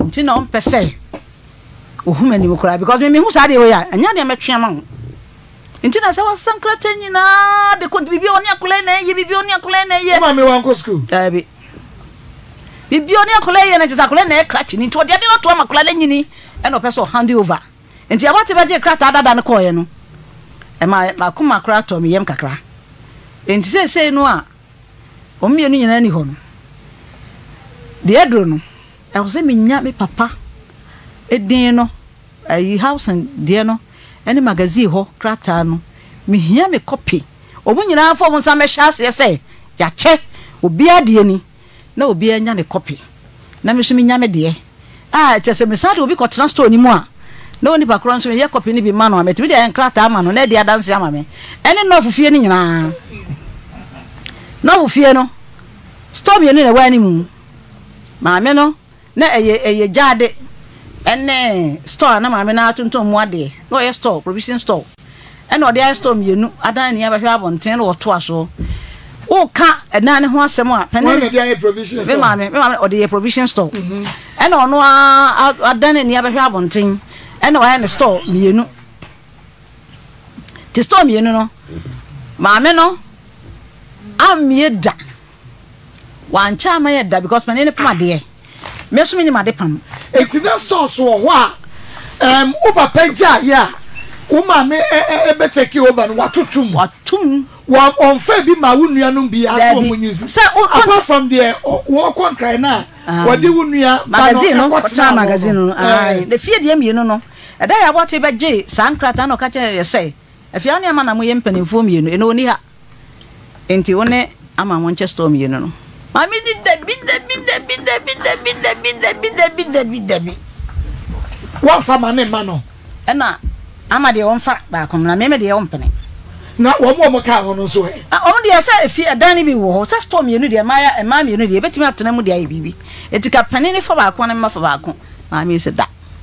nti no pese ohuma ni mukura because me me hu sa de we ya anya de metwe ma nti na se wasankrata nyina de ko bibi oni akole na ye bibi oni akole na ye ma me wan ko school eh bi bibi oni akole ye na je akole na e crash ni nti odi ade no to amakole la nyini e no pese hand over nti abate baje krata dada ne ko ye no e ma makoma krata me yem kakra nti se se no a o me no nyina ni ho no de adro no e wo se me nya me papa edin no ayi house and de no any magazine ho krata no me hia me copy omo nyina fo mo nsa me hya se se ya che obi ade ni na obi anya ne copy na me so me nya me de ah che se me sa de obi ko transport ni mu a na oni pa kron so ye copy ni bi ma no ameti bi de krata ama no na de adanse ama me ene no fufie ni nyina no fufie no stop ye ni na wa ni mu ma me no na eye eye jade ene store na ma me na atuntum mu ade no ye store provision store ene ode ye store mienu adan ne ya behwe abonten no to aso o ka ena ne ho asem a pene ne de provision store me ma me me ma ode ye provision store ene ono adan ne ya behwe abonten ene wa ne store mienu ti store mienu no ma me no amie da wancha ma ye da because pene ne pama de me so me ni ma de pam eti na store so ho a em o papa ja ya o ma me e be take over no watotum watum wa on fa bi ma wunua no bi aso mo news say apart from there wo kon cry na wo de wunua magazine no what's magazine no ai the fie de mienu no e da ya bote be je sankrata no ka che ye say e fie ane ama na mo ye mpanimfo mienu e no ni ha enti wone ama mo Manchester mienu no mami di de bi de bi de bi de bi de bi de bi de bi de bi de bi de bi wa fa ma ne ma no e na ama de won fa ba kom na me me de won pene na wo mo mo ka hono so he ah o de say fi adan ni bi wo ho say storm mienu de ma ya e ma mienu de betimi atena mu de ayi bibi etika pene ne fa ba ko na ma fa ba ko mami se da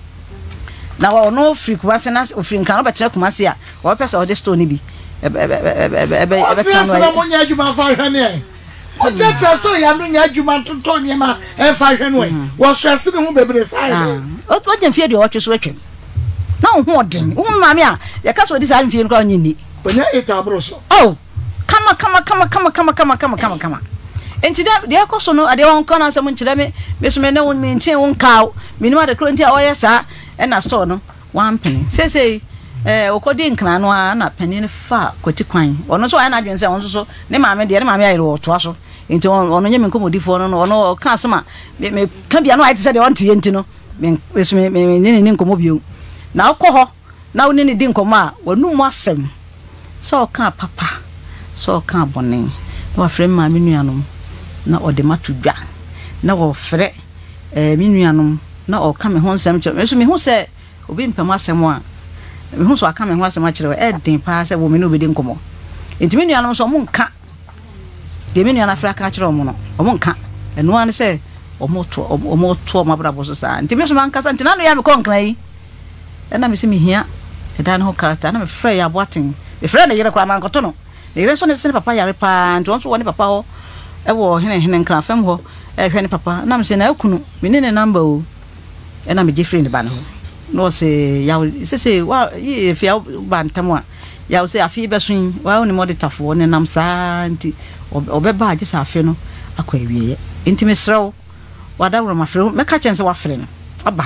na wo no free kumase na ofri nkan no betena kumase a wo pese o de store ni bi e e e e e betena no mo nya adwuma fa hwe ne o che che store ya no nya adwuma tonton ne ma e fa hwe no e wo stress ne ho bebre sai o o je fie de o twe so atwem na ho odin wo mami a ya ka so di sa fie no ka onyi ni onya eta abroso oh kama kama kama kama kama kama kama kama kama enti de de ko so no ade won kana se mo nkire me me so me ne won me ntin won kaw minima de kronti a oye sa e na store no one penny say say eh okodi nkran no a na penny ne fa kwati kwan ono so aye na adwen se won so so ne maame de ne maame aye ro to aso enti ono nye me nkomodifo no no ono ka asema me ka bia no aye se de on tie enti no me so me me ne ne nkomobio na okọ ho na woni ne di nkomo a wonu mu asem so ka papa so ka bone wa frɛ ma me nuanom na ode matudwa na wo frɛ eh me nuanom na o ka me ho nsɛm kyerɛ me so me hu sɛ obi mpam asɛm a me hu so aka me ho asɛm a kyerɛ e den pa sɛ wo me no obedi nkomo enti me nuanom so mo nka de me nuana frɛ aka kyerɛ mo no o mo nka eno an sɛ o mo to o mo to ma bra bo so sa enti me so man kasa enti na no ya me konkran yi e na me se me hia e da no character na me frɛ ya boaten e frɛ na yere kwa man koto no e yere so ne se papa yare pa nti won so woni papa ho e wo hene hene nkran fam ho e hwe ne papa na me se na akunu me ne ne number o e na me je friend ba no no se ya se se wa ye fi ba ntamo a ya se afi be sun wa oni moditafo ne nam sa nti obeba age sa afi no akwa wiye nti me srew wada woro ma frɛ me ka chense wa frɛ no aba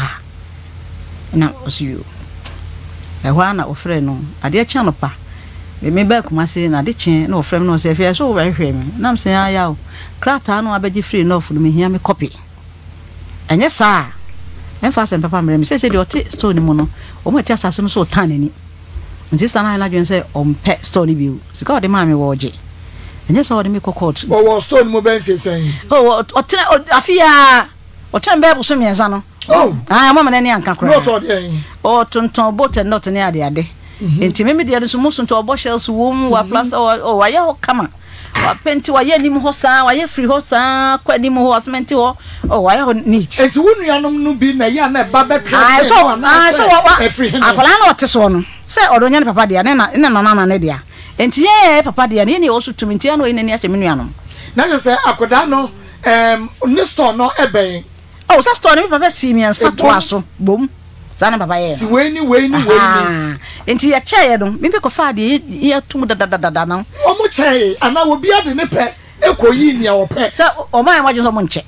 na osiyo e wa na ofrɛ no ade acha no pa me ba kumase na de chen na ofrɛ no se fie so wo hwɛ me nam se aya o krata no abaji free no of no me hia me copy enye sa emfa se papa mre me se se de ote store ni mu no o mo ti asase no so tan ani nti sta na na dwen se o mpe store ni bi o sika o de ma me wo je enye sa o de me kokot o wo store ni mu ben fi sen o o tena afia o tena be bo so miensa no oh ah mama na ni anka kra no to de o tonton bote not ne ade ade enti me me de so musu to obo shells wo mu wa plaster o wa ye ho kama wa penti wa ye nim ho sa wa ye free ho sa kwa nim ho asmenti ho o wa ye ho neat enti wo nuanom no bi na ya na ba betre ah so ah so wa akola na ote so no se odonya ne papa dia ne na ne na na ne dia enti ye papa dia ne ne wo so tumi enti ano ine ne ache me nuanom na se akoda no em ne store no eben oh sa store ne papa si mi ansa to aso bom sa na papa ye ti we ni we ni we ni enti ya chaye no me be ko fa de ya tum da da da da na o mo chaye ana obi ade ne pe ekoyi ni a wo pe sa o man wajo so mo nche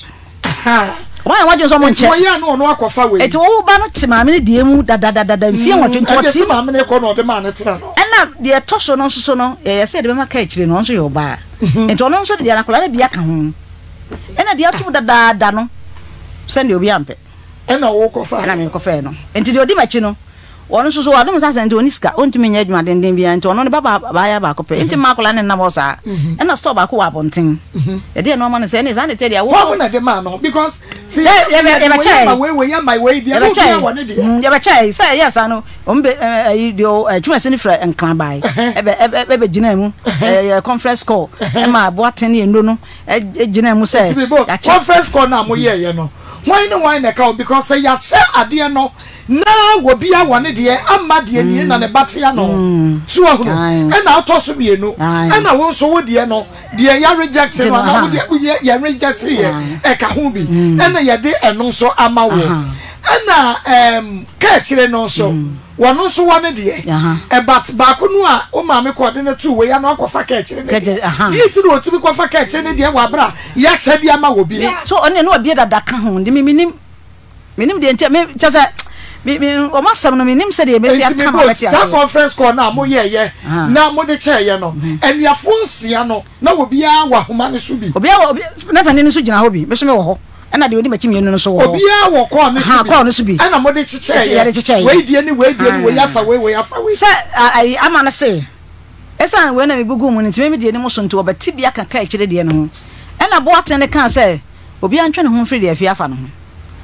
why wajo so mo nche wo ya no no akofa we enti wo ba no te ma me de mu da da da da mfie wo twenti wo ti ma me ne ko no de ma ne tira no na de to so no so no eh say de be maka akire no so yo ba enti ono so de ya nakola na bia ka ho ena de atum da da da no send obi ampe ena wo ko fa na me ko fa no enti de odi machi no ono so so wadom sa send oni ska ontumi nya adwuma den den bia enti ono ne baba ba ya ba ko pe enti makola ne na bo sa ena store ba ko wa bonten e de no ma no say ne za ne te de wo wo na de ma no because see ya ya chai we we ya my way dia no bia woni dia ya ba chai say yes ano o mbe ayi de adwuma se ne fra enkran bai e be e be gina mu conference call e ma bo aten ne ndo no e gina mu say ya conference call na mo ye ye no why no why na ka because say ya che ade no na wo bia woni de amma de ni na ne batia no so ahunu e na otoso mienu e na wo so wo de no de ya reject no na wo de ya reject ye e ka ho bi e na ye de eno so ama wo e na em ka kire no so wono so woni de e but ba ko no a o ma me ko de na tu we ya no akofa ka kire ne ye ti no otibi kofa ka kire ne de wa bra ya che bia ma wo bi so one no bia dada ka ho de mi minim minim de ntia me chaza mi mi o ma sam no mi nim se de mesi aka ma beti sa conference call na mo ye ye na mo de che ye no enuafo nsia no na obi a wa homa ne so bi obi a obi na pani ne so gina ho bi me so me wo ho na de odi machi mienu no so wo obi a wo call ne so bi ha call ne so bi na mo de chiche ye we die ni we die ni we yafa we we yafa we sa ai ama na se esa we na me bugu mu ne ntime me die ni mo so nto obati bia kan ka kire de ne ho na bo atene kan se obi a ntwe ne ho free de afia fa no ho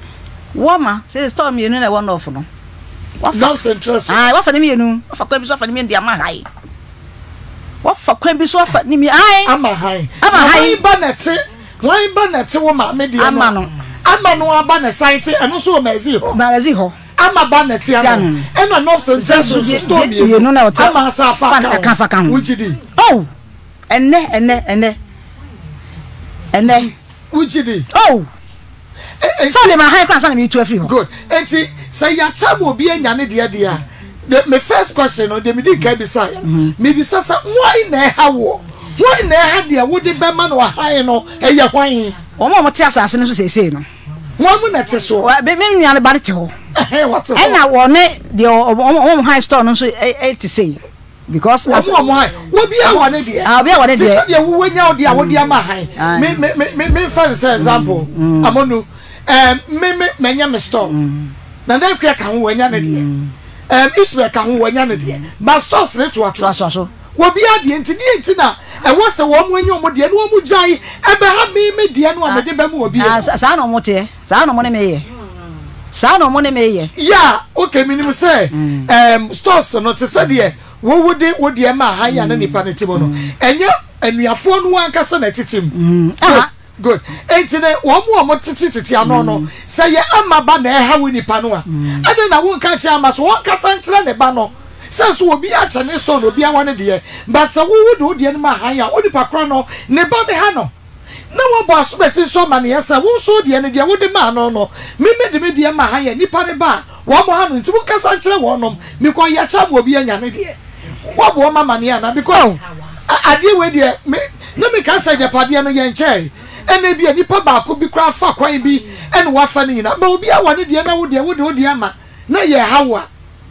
Woma say storm you know one off no. What interest? Ah, what for me you? What for kwan bi so for me dia ma hai. What for kwan bi so for me ai? Ama hai. Ama hai ba na te. Wan ba na te wo ma me dia no. Ama no. Ama no aba na site eno so mazi ho. Mazi ho. Ama ba na te ano. E na north interest so storm you know na ama sa fa ka fa kan. Ujidi. Oh. Enne enne enne. Enne. Ujidi. Oh. So le ma high class na me two free ho. Good. Enti say ya cham obi anya ne de de a. My first question no de me dey ka bi say. Me bi sasa why na ha wo? Why na ha de wo de be ma no high no e ye hwan? O mo mo te asase no so sese no. Won mu na te so. Be me nua ne ba te ho. Eh what? E na wo ne de o high store no so e te say. Because as wo mo high wo bi a wo ne de. Ah bi a wo ne de. Say de wo wanya wo de a wo de ama high. Me me me me for example. Amonu Um, me me menya me store. Na na kwa ka ho wanya ne de. Um, Israel ka ho wanya ne de. But stores ne to ato aso aso. Wo bia de enti de enti na e wo se wo mo anya mo de no mo jai e be ha me me de no me de be mo obi. Ah sa no mo te. Sa no mo ne me ye. Sa no mo ne me ye. Yeah, okay, minimum say um stores no te se de wo wo de wo de ma ha ya na nipa ne tibo no. Enye anuafo no ankasa na titim. Ah good. Entine wo mu omo titi titi ano no. Say ye amaba na e ha wo nipa no a. Ade na wo nka che ama so wo kasa nkyere ne ba no. Say so obi a che ne store obi a wane de. But say wo wo do de ne ma han ya onipa kro no ne ba de ha no. Na wo ba so be sin so ma ne yesa wo so de ne de wo de ma no no. Me me de me de ma han ya nipa ne ba. Wo mo ha no nti wo kasa nkyere wo no. Me ko ya cha mo obi anya ne de. Wo bo mama ne ya na because ade we de me na me ka say japade no ye nche. Ene bi nipa ba ko bi kra fa kwan bi ene wa fa ni na ba obi a wane de na wo de wo de wo de ama na ye hawa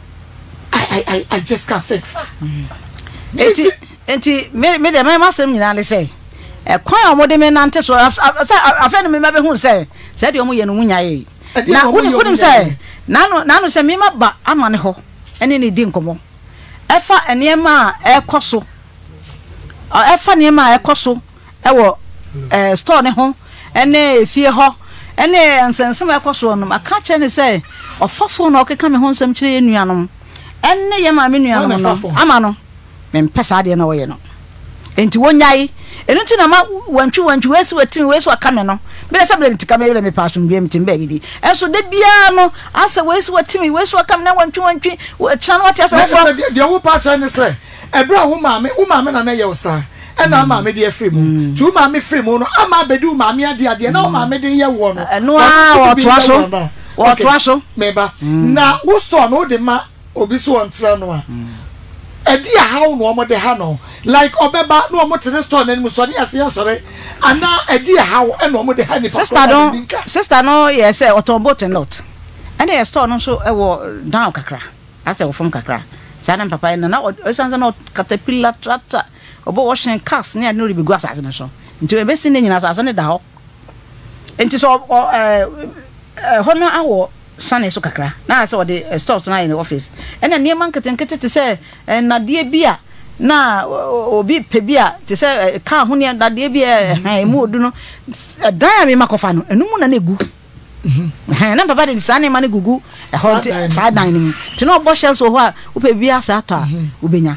I I I just can't think far. Enti enti me me de me masem nyina le say e kwan o mo de me nante so afa ne me ma be hu say say de o mo ye no munya ye na woni woni say na no na no say me ma ba ama ne ho ene ne di nkomo e fa ene ma e koso e fa ne ma e koso e wo eh store ne ho ene efie ho ene ansensem ekoso no aka che ne say ofofo na okeka me ho nsem kire enuanom ene ye ma me nuanom no ama no me mpesa de na wo ye no enti wonyai enu ti na ma wantwi wantwi wesi watimi wesi aka me no be se ble ntika me me pasum bia mtim ba bi di enso de bia no asa wesi watimi wesi aka me na wantwi wantwi chan wati asa fo de wo pa cha ne say ebra wo ma me wo ma me na na ye wo sa and I'm a media free. Two mammy free mono, I'm a bedu, mammy, dear, dear, no, mammy, dear one. No, or twasso, or twasso, maybe. Now, who's to know the ma, obisu and Tranoa? A dear how no more the Hano, like Obeba, no more to the stone and Musoni as yesterday, and now a dear how and no more the honey. Sister, no, sister, no, yes, or Tombot and lot. And they are store also a war down Kakra, as a from Kakra. Sana papa na na osanza na caterpillar tractor obo washing cars na no ribi guasa asane so nti e besi ne nyina asane da ho nti so eh hono awo sane so kakra na say o de stores na in the office and na niam nketenkete te say na de bia na obi pe bia te say ka ho ne na de bia han mu odu no dan me makofa no enum na na egu na papa de sane mane gugu e ho sa dan ni ti no bo shell so ho a wo pe bia sa to a wo benya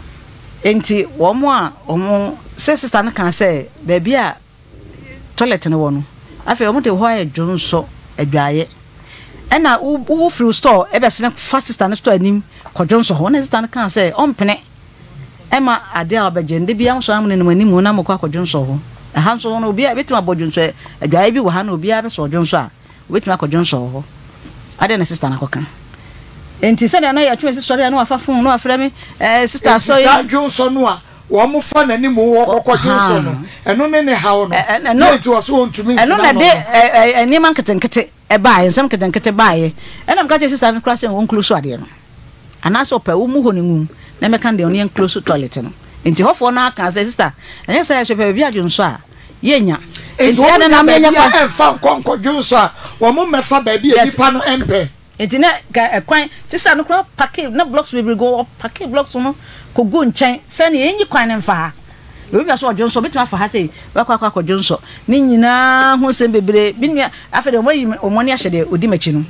enti wo mo a wo mo sister na kan say ba bia toilet no wo no afi wo mo de ho a dwonso adwaye e na wo free store e be se fast sister na store anim kodwonso ho na sister na kan say on pene e ma ade a obegende bia mo so am ne no anim na mo kwa kodwonso ho e han so no bia betima bodwonso adwaye bi wo ha na obi a be so dwonso a wait ma ko Johnson ho ade na sister na koka enti se na ya twa sister na afa fun no afre me eh sister so ya Johnson no a wo mo fa na ni mo wo ko Johnson no eno ne ne ha wo no na enti wo so ontumi enti na eno na de eni man ketenkete e baaye nsem ketenkete baaye ena me ka che sister na class won close ade no ana so pa wo mu ho ne ngum na me kan de oni en close toilet no enti hofo na aka say sister enya say shepe bia Johnson a yenya enti na na menya kwa enfa konko Johnson a wo mo mefa ba bia nipa no empe enti na kwan sister no kra package na blocks we go package blocks no ko go nchen se na enyi kwan ne mfa we bia so Johnson betima fa ha sei wa kwa kwa Johnson ni nyina ho se bebre bi nua afede mo yi mo ne ahye de odi machi no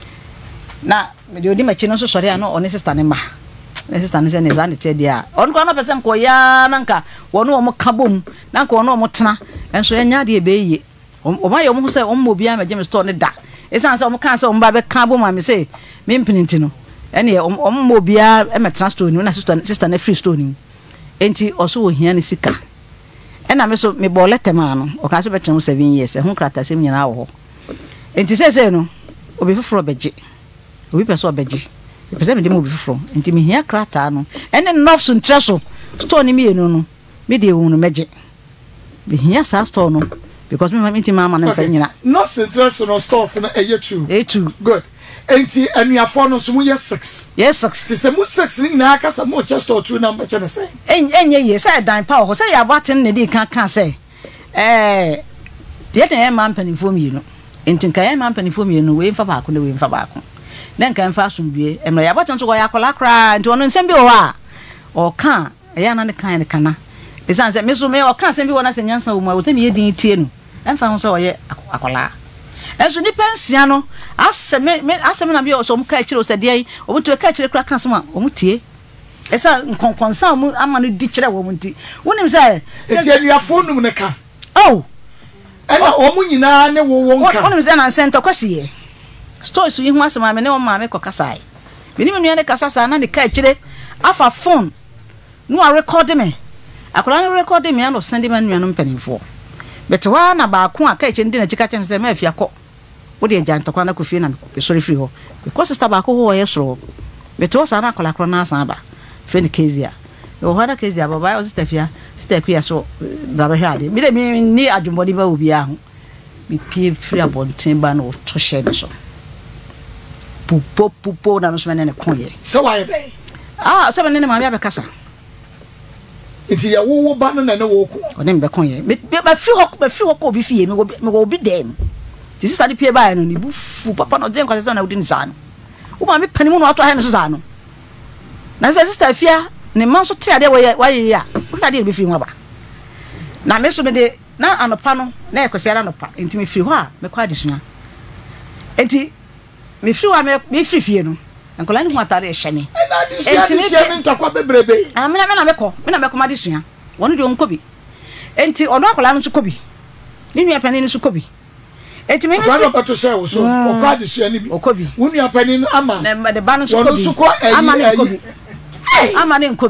na me de odi machi no so sori ano one sister ne ma na sister ne se ne za ne che dia on ko na person ko ya nanka wono o mo kabom nanka wono o mo tena enso enya de be yi o ma yo mo se o mo bia ma gem store ne da esan se o mo kan se o mo ba be kan bo ma me se me mpininti no ene o mo bia e me tena store ni na sister sister na free store ni enti o so wo hia ne sika ena me so me bo letema no o ka so be tena seven years e ho krata sem nyina wo ho enti se se no obi foforo beje obi peso beje pese me de mo bi foforo enti me hia krata no ene nof so ntreso store ni me enu no me de wo no meje me hia sa store no because me mama mama na fa nyina no ntreso no stores na eye two eye two good enti anuafo no so mu ye six yes six ti se mu six ni na aka sa mo chest store two number che ne say en enye ye say dan pa ho say ya boaten ne di kan kan say eh de na e man panifo mi no enti kan e man panifo mi no we mfa ba ko na we mfa ba ko na kan fa asomdue emra ya boaten so go ya kola kra enti ono nsem bi ho a o kan e ya na ne kan ne kana esan say me so me o kan nsem bi ho na se nyansa wo ma wo temi edin tie no emfa ho so o ye akola enso ni pensia no aseme aseme na bi o so mu ka kire o se de o mu to ka kire kra kan so ma o mu tie esa nkonkonsa mu ama no di kire wo mu nti wonim say eti anuafo num ne ka oh ena o mu nyina ne wo wo nka wonim say na center kwasiye store so yi hu asema me ne o ma me kokasai me ni me nua ne kasa sa na ne ka kire afa phone no a record me akora ne record me and send me nua no mpanimfo betwa na ba ko aka kire ndi na chika chem say ma afia ko wo de janta kwa na ko fie na me sorry free ho because sister ba ko ho ye soro betwa sa na kola kro na san ba friend kezia o hara kezia baba o sister fia sister ku ya so baba hwade mi de mi ni adwumbodi ba obi a ho mi pie free abonten ba no to share me so pupo pupo na no so ne ko ye so why be ah so ne ne ma bia be kasa iti ya wo wo ba no na ne wo ko o ne be ko ye ba free ho ba free ho ko obi fie mi go mi go obi dem ti sister di pie ba no ni bu fu papa no den kwase na odi ni sa no wo ma me pani mu no ato ha ne so sa no na se sister fia ne man so te ade wo ye ya wo ade be fi ho ba na me so me de na anopa no na e kwase ara anopa enti me fi ho a me kwa adisua enti me fi wa me fi fie no enkola ni ho atare e hyeme enti me fi me ntakwa bebrebe ah me na me na me ko me na me ko ma adisua wono de onkobi enti ono akola no so kobi ni nua pani no so kobi enti me me fi wa to share wo so o kwa adisua ni bi okobi wo nua pani no ama na de ba no so kobi ama ne kobi ama ne nkobi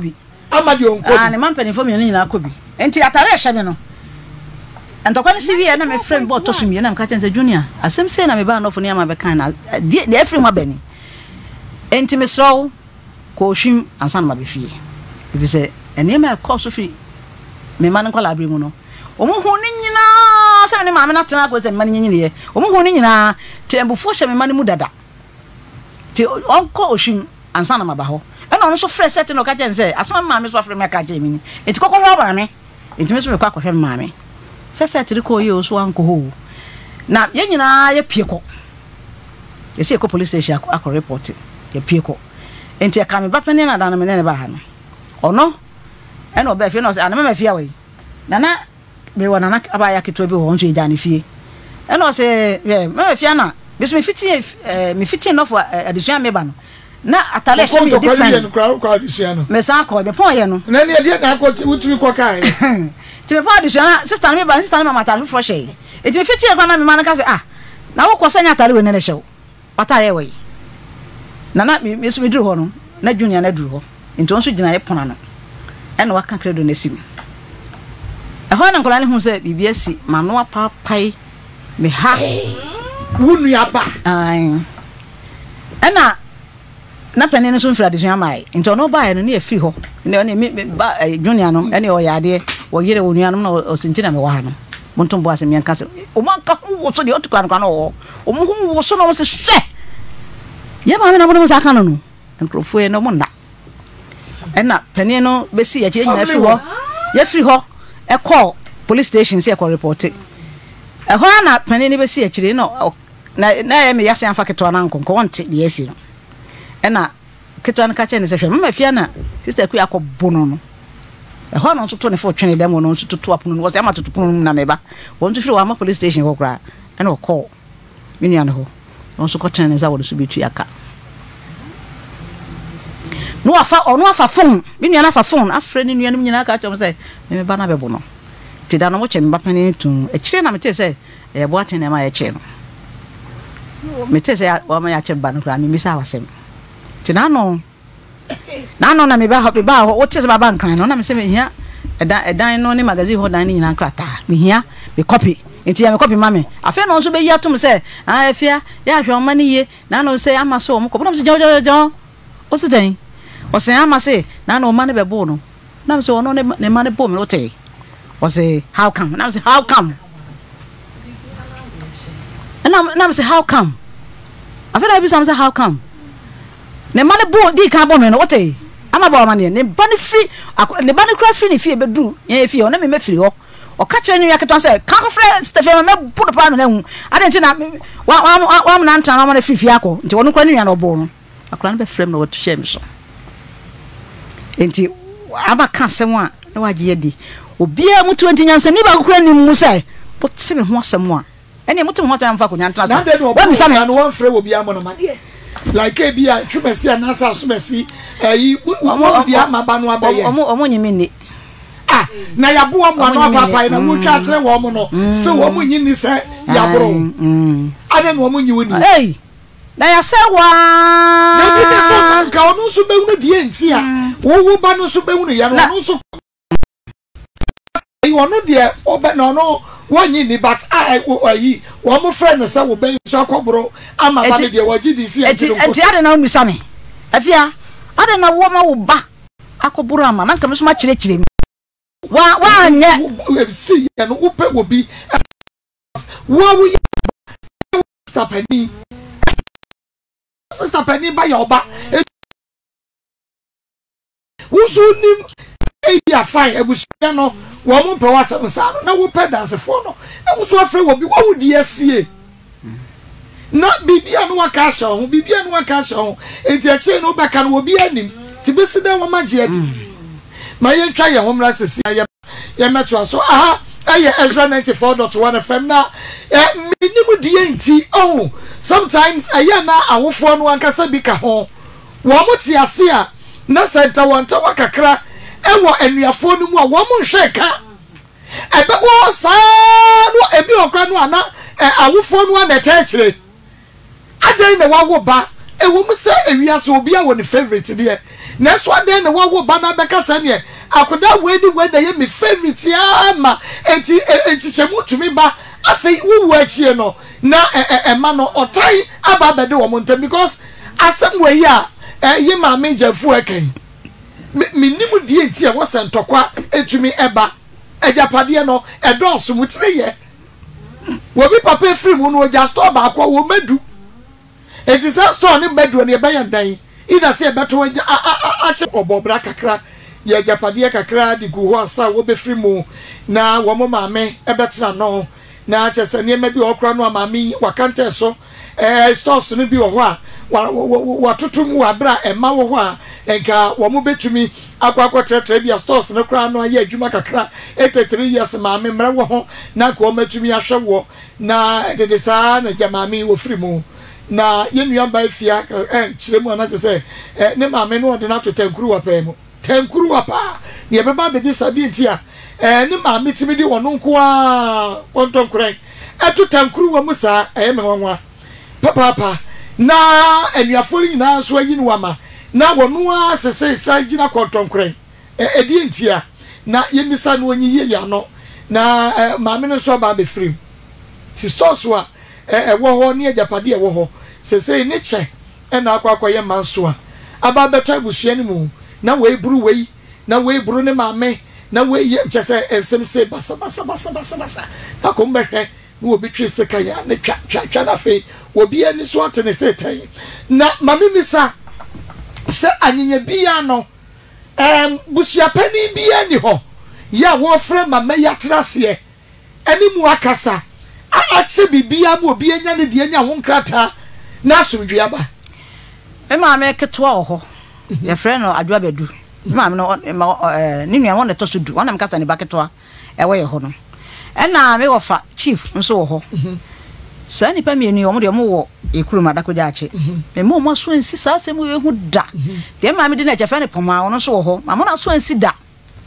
ama de onko ah ne man penifo mi nyina akobi enti atare ehye me no entokwa ne siwi na me friend bo to sumie na mka chense junior asem sei na me ba no fo ne ama be kan na de every ma bani enti me so ko hwim ansan ma be fie if say ene ma course fi me man ko labri mu no omo hu ne nyina se ne ma me na tena ko se me man nyina ye omo hu ne nyina tembufo hye me man mu dada ti onko ohwim ansan ma ba ho ena ono so fresh set no ka chense asem ma me so afre me ka che mi enti kokko ho ba me enti me so me kwa ko hwe ma me sese tiri ko ye oso anko ho na ye nyina ye pieko ye se ko police station akọ report ye pieko enti aka me ba pene na dan me ne ba ha no ono e no ba fie no se ana me fie we na na me wona na aba ya keto bi ho nso e jani fie e no se ye me fie na biso me fiti eh me fiti no for addition me ba no na atale she me different me san ko be pon ye no na ne de na ko wutumi ko kai ti me pa addition sister me ba sister me matale fo she e ti me fiti e kwa na me man ka se ah na wo ko sanya atale we ne ne shew watare we na na me so me duru ho no na junior na duru ho nti on so gina ye pona no e na waka credo na sim e ho na nkola ne hu se bibia si mano apa pai me ha wunu aba ai ena na pene ne so mfra addition mai nti ono ba ye no na e free ho ne me ba junior no ene o yade wo yire wo nuanom na o sintina me wa ha no montom bo asem yanka se o man ka wo so de otukwa no no o mo hu wo so no se hwe ye ba me na mo sa ka no no enkrofo e no mo na ena pene no be si ya che nyina free ho ye free ho e call police station se e call report e ho na pene ni be si ya chire no na na ye me yase amfa keto na nkonko wonte de yesi no ena keto na ka che ne se hwe mama fia na sister ku yakọ no no e ho no to ne fo twene dem no to to apono no wo se ama to pono na meba won to free wa ma police station ko kra ena o call minia no ho won so ko twene za wo so bitu aka no afa ono afa phone minia na afa phone afre ni nuanum nyina ka chom se me ba na bebo no ti da no mo che me ba pani tun e kire na me te se e bo atene ma ye che no me te se wa ma ya che ba no kra mi mi sa wasem ti na no na no na me ba ho be ba ho wo te se ba ba nkran no na me se me hia edan edan no ni magazine ho dan ni nyina nkra ta me hia me copy enti ya me copy ma me afa no so be yi atum se ah afia ya hwe o ma ni ye na no se ama so mo ko no se jo jo jo o se den o se ama se na no ma ne be bo no na me se ono ne ma ne bo me o te o se how come na me se how come na na me se how come afa da bi sam se how come ne ma ne bo di ka bo me no o te ama ba ma ne ne ba ne free ne ba ne kra free ne fie be du ye fie o na me me free ho o ka kire nyu yaketon se ka ko free Stephen me bu do pa me na hu ade nti na wa wa wa na ntan na ma ne free fie akọ nti wono kra nyu ya no bo no akra ne be frame no wo share me so enti aba ka asem a na wa giye di obia mu twenty nyansa ni ba ko kra ni mu sai but se me ho asem a ene mu te ho asem fa ko nyanta na de no ba sa no won frɛ obia mo no ma de like e bia twumesi anasa asomesi eh wo di amaba no abaye omo omo nyimi ni ah na yabo mo no papa na mu twa kire wo mo no still wo mo nyini se yabro mm ade no mo nyiwo ni eh na ya se wa na bi de so ka onu so be hunu die nti a wo wo ba no so be hunu ya no onu so ayi onu de obe na onu wonyi ni but ai ayi wo mo friend se wo be so akobro ama ba de wo G D C enti enti ade na umisa me afia ade na wo ma wo ba akobro ama na nka me so ma kire kire wa wa nye si ya no wo pe wo bi wo wo stop ani sister Penny ba your ba wusu nim e dia fine ebusia no wo mo pe wa sem sa no na wo pe dance for no na wo so afre wo bi wo wo di asie na bibia no wa ka sha ho bibia no wa ka sha ho enti a che no ba ka no wo bi anim ti be si da wo ma je adi ma ye twa ye homra sesi ya ye metro so aha aye Ezra ninety-four point one F M na eh minimu die nti oh sometimes aye na awofo no ankasa bi ka ho wo mo ti ase a na center wanta wakakra e wo anuafo no mu a wo mo nhwe ka ebe wo sa no ebi okra no ana awofo no ana chekire adan na wawo ba e wo mo se ewiase obi a wo ne favorite de na so aden na wo ba na beka sane akoda we di we na ye me favorite ya ma enti enti chemu tumi ba afei wo wo achie no na e ma no otai aba bede wo montem because asem we ya ye ma me jafu akan me nimu die enti e wo sentokwa etumi eba ejapade no edonso mutire ye wo bi papa free mu no just store ba akwa wo madu enti se store ne madu ne be yan dan ida se beto a a a obobra kakra ye japade kakra di gu ho asa wo be free mu na wo mo maame e betra no na chese ne ma bi okra no maame wakante so eh stores no bi wo ho a wa totum wa bra e ma wo ho a enka wo mo betumi akwa akwatetre bi stores no kra no aye adwuma kakra eighty-three years maame mra wo ho na ko matumi ahwe wo na de de sa na jamami wo free mu na yenua ba fia eh chiremu na chese eh ne maame no de na to tankuru wa pa mu tankuru wa pa ne be ba be di sabi ntia eh ne maame timi di wono nko a wonton kran eto tankuru wa musa eh me wanwa papa papa na enuafo nyina so ayi no ama na wono a sese sa gina konton kran eh edi ntia na yemisa no onyi ye ya no na maame no so ba be free ti stores wa eh wo ho ne ajapade e wo ho sese ne che e na akwa akwa ye manso a aba beta busua ni mu na we buru we na we buru ne maame na we ye chese ensem se basa basa basa basa basa na ko mbehwe no obi twi se kan ya ne twa twa twa na fe obi ani so atene se tai na maame misa se anyenya bia no em busua pani bia ni ho ya wo frɛ maame ya trase eni mu akasa a che bibia mu obi anya ne de anya wo nkrata na asomdwe aba e maame ketwa ho ye frɛ no adwa bedu maame no ni nua won to so du wona mkasa ne baketwa e we ho no e na me wofa chief nso wo ho sa ni pa mi eni omo de omo wo ekuru madakoja ache me mo mo so ensi sa asem we hu da de maame de na che frɛ ne poma won so wo ho maamo na so ensi da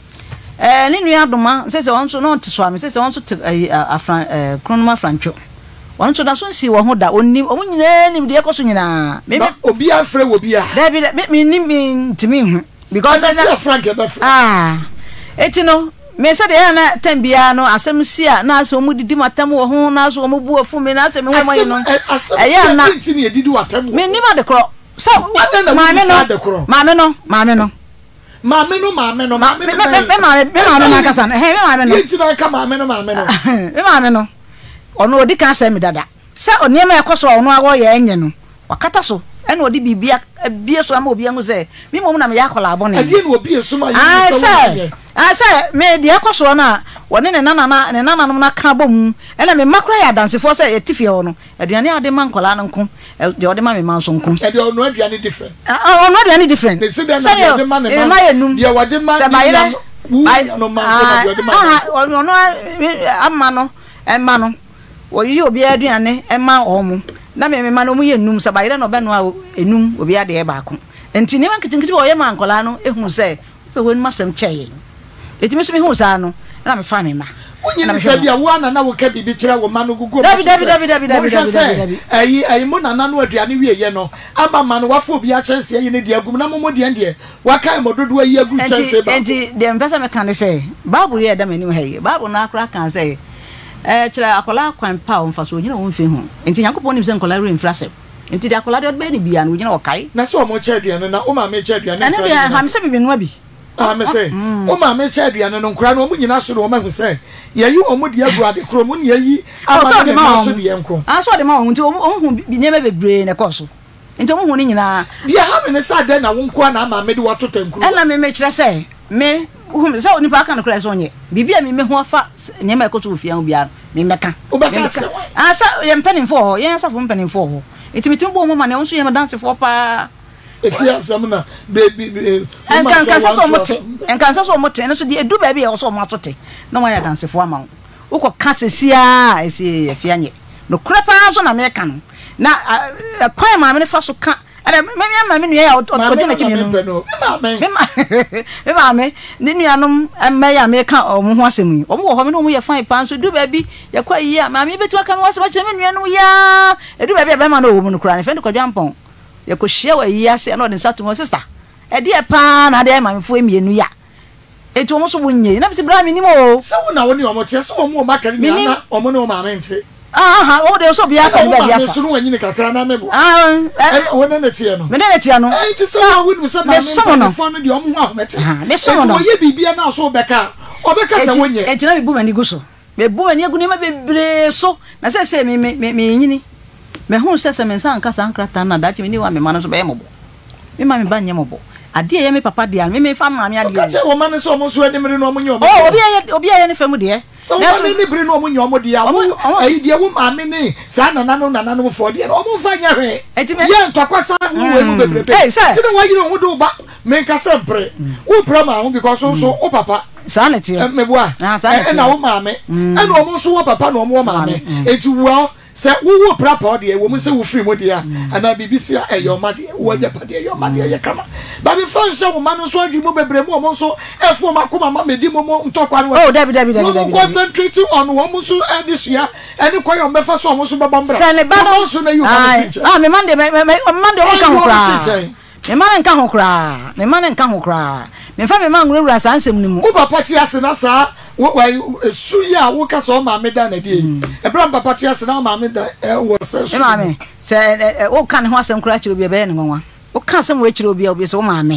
eh ni nua adoma se se won so no nteso am se se won so afran eh kronoma francho won so da so nsi wo ho da onni o nyina nim de ekoso nyina me obi afre wo bia da bi me ni me ntimi hu because na frank e ba fre ah etino me se de na tambia no asem si a na asem mu didi matam wo ho na so mu bu afu me na asem wo mai no eh na ntini edidi watam me ni ma de kro so maame no maame no maame no maame no maame no maame me me maame me maame na kasa no he me maame no yenti na ka maame no maame no me maame no ono odi kan se me dada se oniema ekoso ono awo ye enye no wakata so ena odi bibia bie so ama obi angu se me mom na me yakola abone adi na obi so ma ah se ah se me di ekoso na woni ne nana na ne nana no na ka bom ena me makra ya dance for se etifie ho no aduane ade man kola no nko de ode ma me man so nko e de ono aduane different ah ono aduane different ne se de na de man ne man de wode man ne wu no man de man ah ono amma no e ma no oyi obi aduane e ma omo na me me ma no mu ye num sabayire no be no a enum obi ade e ba ko enti ne man kitinkiti wo ye man kola no ehun se pe won masem cheye eti me so me hu sa no na me fa me ma onye ne se bia wo ana na wo ka bibi kire wo ma no gugu david david david david david ayi ayi mo nana no aduane wie ye no aba ma no wafo obi a chense ye ne dia gum na mo dia de waka mo dodo ayi agu chense ba enti de mpesa me kan se bible ye da manim ha ye bible na akra kan se eh kira akola kwan pa o mfa so nyina wo mfe hu enti yakopon nim se nkola re mfrase enti de akola de be ni bia no nyina wo kai na se o mo che aduane na o ma me che aduane na dia ha me se me nua bi ah me se o ma me che aduane no nkura no o mo nyina so no o ma hu se ye yi o mo de agu ade kro mo ne yi ama de ma so de enko ah so de ma hu nti o hu bi nyema bebre ne koso enti o mo hu ni nyina dia ha me ne sa de na wo nko na ama me de wato tankuru ela me me kire se me uhum se oni pa kan kura so nye bibia me me ho afa nyema ekoto ofia bia me meka obeka ah sa ye mpanin fo ye sa fo mpanin fo ho etimitim bo mo ma ne onso ye dance fo pa efia samna baby en kan kan so mo te en kan so mo te no so di edu ba bia so mo atote no ma ya dance fo ama wo ko ka sesia esi efia nye no kura pa so na me ka no na kwan ma me fa so ka ara me me ma me nua ya odi na chimi no me ma me ma me ni nua no me ya me ka o mo ho asem yi o mo ho me no mo ye fine pan so du ba bi ya kwa yi ya ma me betu aka me wasem che me nua no ya edu ba bi ba ma no wo mu no kura ne fe ko dwampon ye ko hia wa yi ase na odi nsato mo sister e de pa na de ma mfo emienu ya etu omo so wonye na bi bra me nimo o se wo na wo ni omo tie se wo mo makari ni na omo ne o ma mente aha o de so bia ka bia fa so no wanyi ne kakra na mebo ah wo na na tie no me na tie no eh ti se wo ni se ma me fo no de omo ho me tie me so no ye bibia na so beka obeka se wonye enti na me bu mani gu so me bu mani gu ni ma bebre so na se se me me me nyini me hu se se me san ka san krata na dachi me ni wa me ma no so be mo bo me ma me ba nye mo bo ade ye me papa dia me me fa ma me ade ka che wo ma ne so mo so ani mere no mo nyo mo oh obi ye obi ye ne famu de so wo ne ni bere no mo nyo mo dia wo ayi dia wo ma me ni sa na na no na na no fo dia no mo fa nya hwe ye ntokwasa wo we mu bebrebe se ne wa yire wo do ba me nka se mpre wo pra ma ho because so wo papa sa na tie me bua e na wo ma me e na wo mo so wo papa na wo ma me enti wo se wo wo prapa de wo mu se wo free mo de ana bibisi e yo ma de wo nya pa de yo ma de ye kama ba bi fan sha wo ma no so adwi mo bebre mo mo so e fo ma kuma ma medi mo mo ntokware wo oh dabi dabi dabi dabi concentrate on wo mo so e this year eni kwa yo mefa so mo so baba mbra se ne ba no so na you come see ah me man de me man de wo ka ho kra me man nka ho kra me man nka ho kra me fa me man ngura sa ansem ni mu wo papa ti ase na sa wo esu ya wo ka so ma me da na die e bra papa ti ase na ma me da wo se su ma me se wo kan ho asem kura chiro bia be ne nwa wo kan asem wo chiro bia obi se wo ma me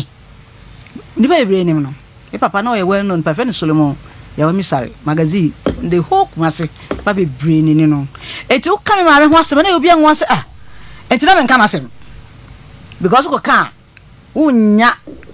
ni ba ebre nim no e papa na o ye well known pa fe ne Solomon ya wa misare magazine the whole mase ba be bre ni ni no eti wo kan me ma me ho asem na obi an wo se ah eti na me kan asem because ko kan wo nya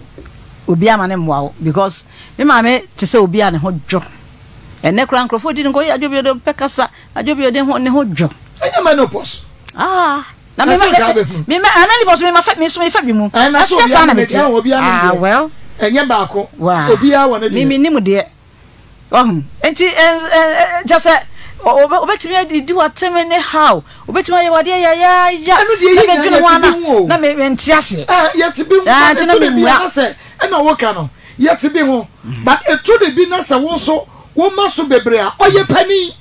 obi amane mwa because me ma me te se obi ane ho dwo ene kra nkrofo di ngo ya adwobio de pekasa adwobio de ho ne ho dwo enya menopause ah na me me me anani boss me ma fa me so me fa bi mu na so obi ane te obi ane ah well enya ba ko obi a wona de me me nimu de ohun enti just obetimi adi wateme ne how obetimi aye wade ya ya ya anu de ye me dwene wana na me enti ase ah yeti bi ah tina me bi na se e na wo ka no yeti bi ho but etu de bi na se wo so wo ma so bebre a oye pani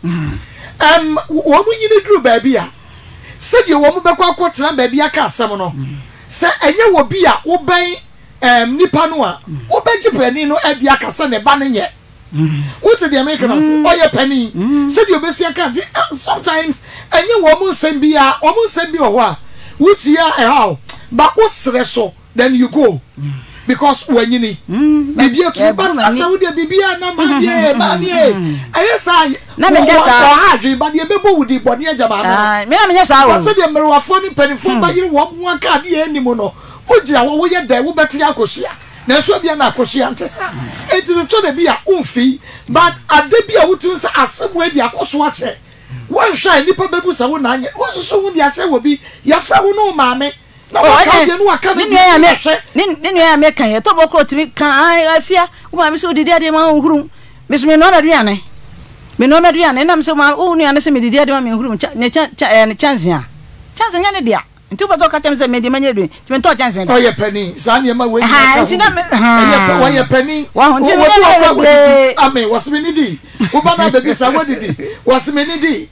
em wo mu nyine duru ba bi a se de wo mu be kwa kwotena ba bi aka asem no se enye wo bi a wo ben em nipa no a wo be jipani no e bi aka se ne ba ne nye what the Americans oh yeah penny said you be see sometimes and you woman send be a woman send be or what which year how but what's so then you go because when you need maybe to but as I would be na ma be ma be I say na me just ah but you be with the body jama me na me just ah said you were funny penny for by you one card anymore no ojira wo ye there wo betia akosia na so bia na akosia ntesa enti to de bia umfi but ade bia wutu sa asebo adi akoso ache won hwa nipa bebu sa wo na anye wo so wo di ache wo bi ya fa wo no maame na wo ka bia no aka na ya me ni ni ya me kan ye to boko timi kan afia wo maame se odidi ade ma huru me so me no aduane me no aduane na me se ma wo nuane se me didi ade ma me huru ne chance ya chance nya ne dia nti ubazo ka temse me de manye du ti me to chance oh ye penny sa ne ma we ha nti na me ha ye penny wa ho nti me ame wasme ni di wo ba na baby sa wo didi wasme ni di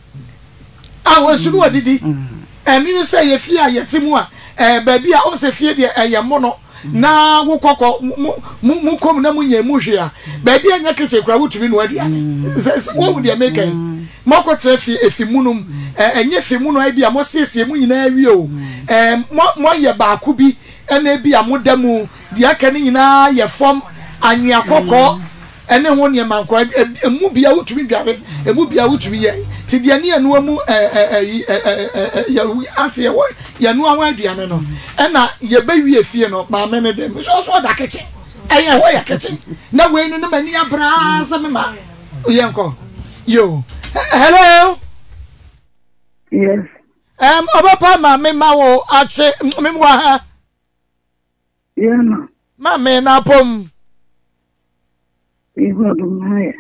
ah wo sunu wo didi eh mi se ye fie a ye timu a eh baby a o se fie de eh mo no na wo kokko mu mu kom na mu nya mu hwe a baby anya keche kura wo tumi no adua wo wo de make moko trefi efimunum enye fimuno ai bia mo siesie mu nyina awie o em mo ye ba ku bi ene bia mo damu di aka ni nyina ye fom anwea kokko ene ho ne manko emu bia wutumi dware emu bia wutumi ye ti de ne anu mu eh eh ya ase ye ya nu awan aduane no ena ye ba wie fie no ma me ne dem so so da keche eye ho ya keche na we nu ne mani abra sa me ma ye nko yo hello. Yes. Um, Obapa ma me ma wo ache me wa ha. Yeah no. Ma me na pom. Iho do haya.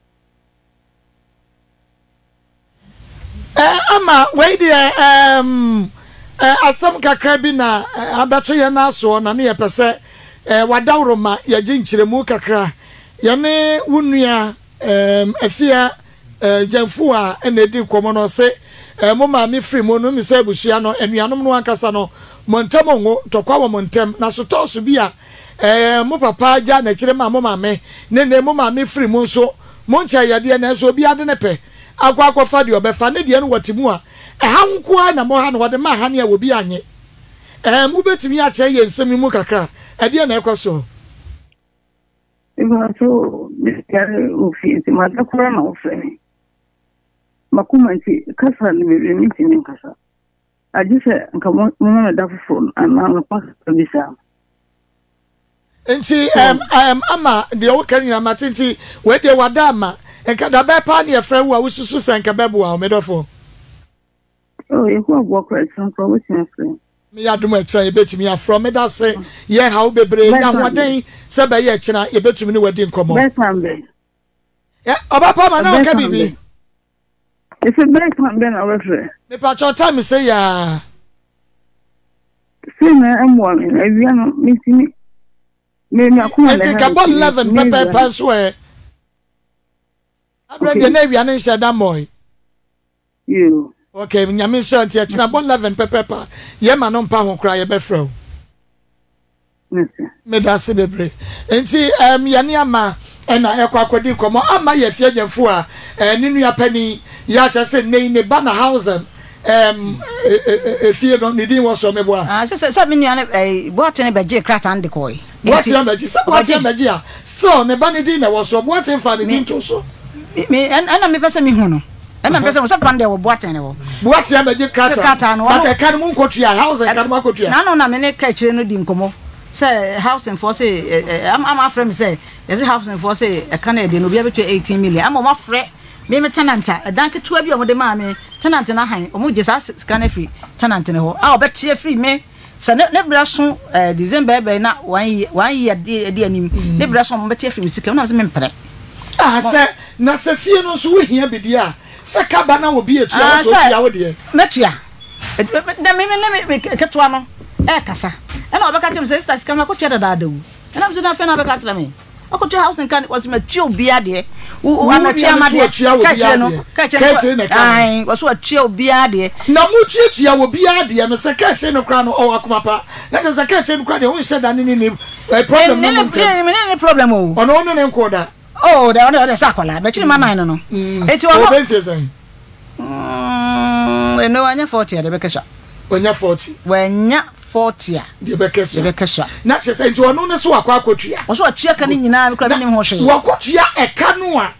Eh ama we dey um eh asam kakra bi na abato ye na so na ne ye pese eh wadawro ma ye ginchiremu kakra ye ne wunua um afia eh jamfu a ena di komo no se eh mo ma me free mo no mi say busia no enuanom no ankasa no montem ngo tokwa wo montem na so to so bia eh mo papa ja na kire ma mo ma me ne ne mo ma me free mo so mo nche yade na so bia de ne pe akwa akwa de obefa ne de no watimu a eh ha nko a na mo ha no wode ma ha ne a wo bi anye eh mo betimi a che ye nsemi mu kakra e de na ekoso Iba so miskare ofisi madakura na ofeni makumanti kasa ni bebe miti ni kasa ajise nka mwana dafu phone ana na pasa bisa Enti um um ama de o kan na matinti we de wadama enka da be pa ne efra wo a wususu senka bebo a o medofo oh e ko agbo kwa sanko wetin afre me ya dum e kira e betimi afro me da se ye ha wo bebre nya hoden se be ye kira e betumi ni wadi nkomo be tambe ya oba pa ma na o ka bibi if it break my ben over me pa cho time say ya see na amwa me e wi no me timi me me akuma le ka bo eleven pepe pass we abra de na wi an nse da moy you okay nyame sha ntia china bo eleven pepe pa ye ma no mpa ho kra ye be frɛ me da se bebre enti em ya ne ama ena ekwa kwadi komo ama ye fie gyemfo a ninu ya pani ya cha se nei ne bana hausen em efie no ne din wo so me bo a ah se se me nua ne boate ne beje krata ande koi boate ya beje se boate ya beje a so ne bana din na wo so boate fa ne din to so me ana me pese me hu no ana pese mo se pande wo boate ne wo boate ya beje krata but e kan mu nkotua hausen kan mu akotua na no na me ne ka kire no di nkomo say housing for say I'm I'm afraid me say there's a housing for say e kan e de no bia betwe eighteen million am o frɛ me me tenant a dan ketua bi o mo de ma me tenant na han o mo je sa scan free tenant ne ho a o betie free me se ne bra so December be na one year one year de anim ne bra so mo betie free me sika na se me mpere ah se na se fie no so wo hia bidi a se ka ba na obi etua so tia wo de metua da me me ketua no e kasa ena obeka tem se sister sika na ko tia da da wu ena me se na fe na obeka tira me akoto house nkan was ma tia obi ade wo na tia ma de ka tia no ka tia no ai was wa tia obi ade na mu tia tia obi ade no se ka tia no kra no o akoma pa na se ka tia no kra de wo hye da ni ni problem no me ne problem o ono ono ne nkoda oh da ono da sakola be chiri ma nine no eti wo be fie san mm no anya forty ade be kesha onya forty wanya forty a de be kesha de be kesha na che se nti ono ne so akwa akotua wo so atua ka ni nyina me kra me nim ho hwe wo akotua e ka no a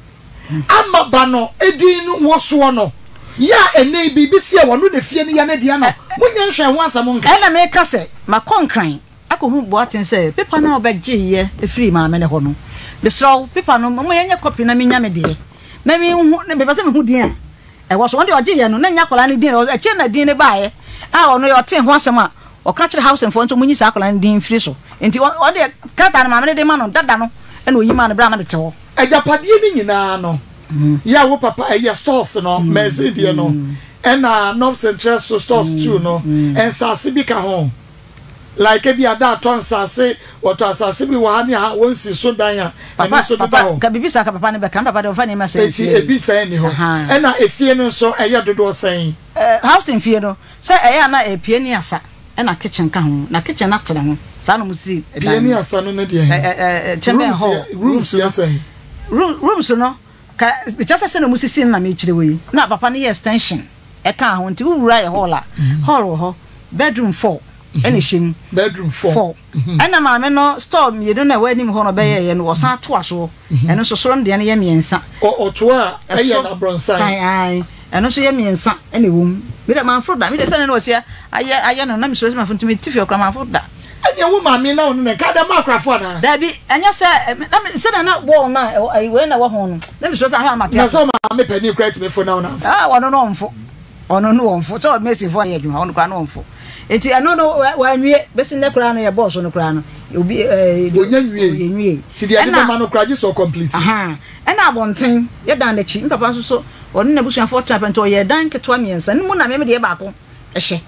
ama ba no edin no wo so no ya ene bibi se wo no ne fie ne ya ne dia no munya nhwe ho asam nka ena me ka se ma konkran akohu boaten se pepa na obegye ye e free ma me ne ho no besraw pepa no mo yenye copy na me nya me de na me hu ne be pese me hu din a e wo so won de ogye ye no na nya kola ne din e che na din ne baaye a ono yo ten ho asem a o ka kire house enfo nso munyi sa kola ne din free so enti o de kata na ma me de ma no dada no e na oyima na bra na bete ho ajapade ni nyina no ya wo papa e ya stores no mezidie no e na North Central stores too no en sase bi ka ho like bi ada ton sase wato asase bi wa hani ha won si so dan ya papa papa ka bibi sa ka papa ne be ka papa de fa ne ma se eti e bi sa ni ho e na efie no so e ya dodo sen eh house in fie no se e ya na epie ni asa e na kitchen ka ho na kitchen na tere ho sa no musi epie ni asa no ne de eh eh chamber hall rooms ya sen room rooms no ka just say no musi sin na me kire we na papa ne extension e ka ho nti wura ye hall a hall ho bedroom four ene shim bedroom four ana ma me no store me do na wani mu ho no be ye no wosan to aso eno so so de ne ye miensa o to a eye na bronsan ai ai eno so ye miensa ene wom me da man froda me de sene no osia aye aye no na me so ma funtu me tifi okra man froda ene wo ma me na ono ne ka da ma akrafo na da bi anya se na me se na wall na ai we na wo ho no na me so sa ha ma te na so ma me pani credit me for now na ah wono no mfo ono no mfo so me si fo na ye dwuma ono kwa no mfo enti ano no wa nwie besi ne kra no ye boss no kra no obi eh onya nwie nwie ti dia de ma no kra ji so complete aha ena abonten ye dan da chi papa so so ono na busuan for trap ento ye dan ketwa miensa nmu na me me de ba ko ehye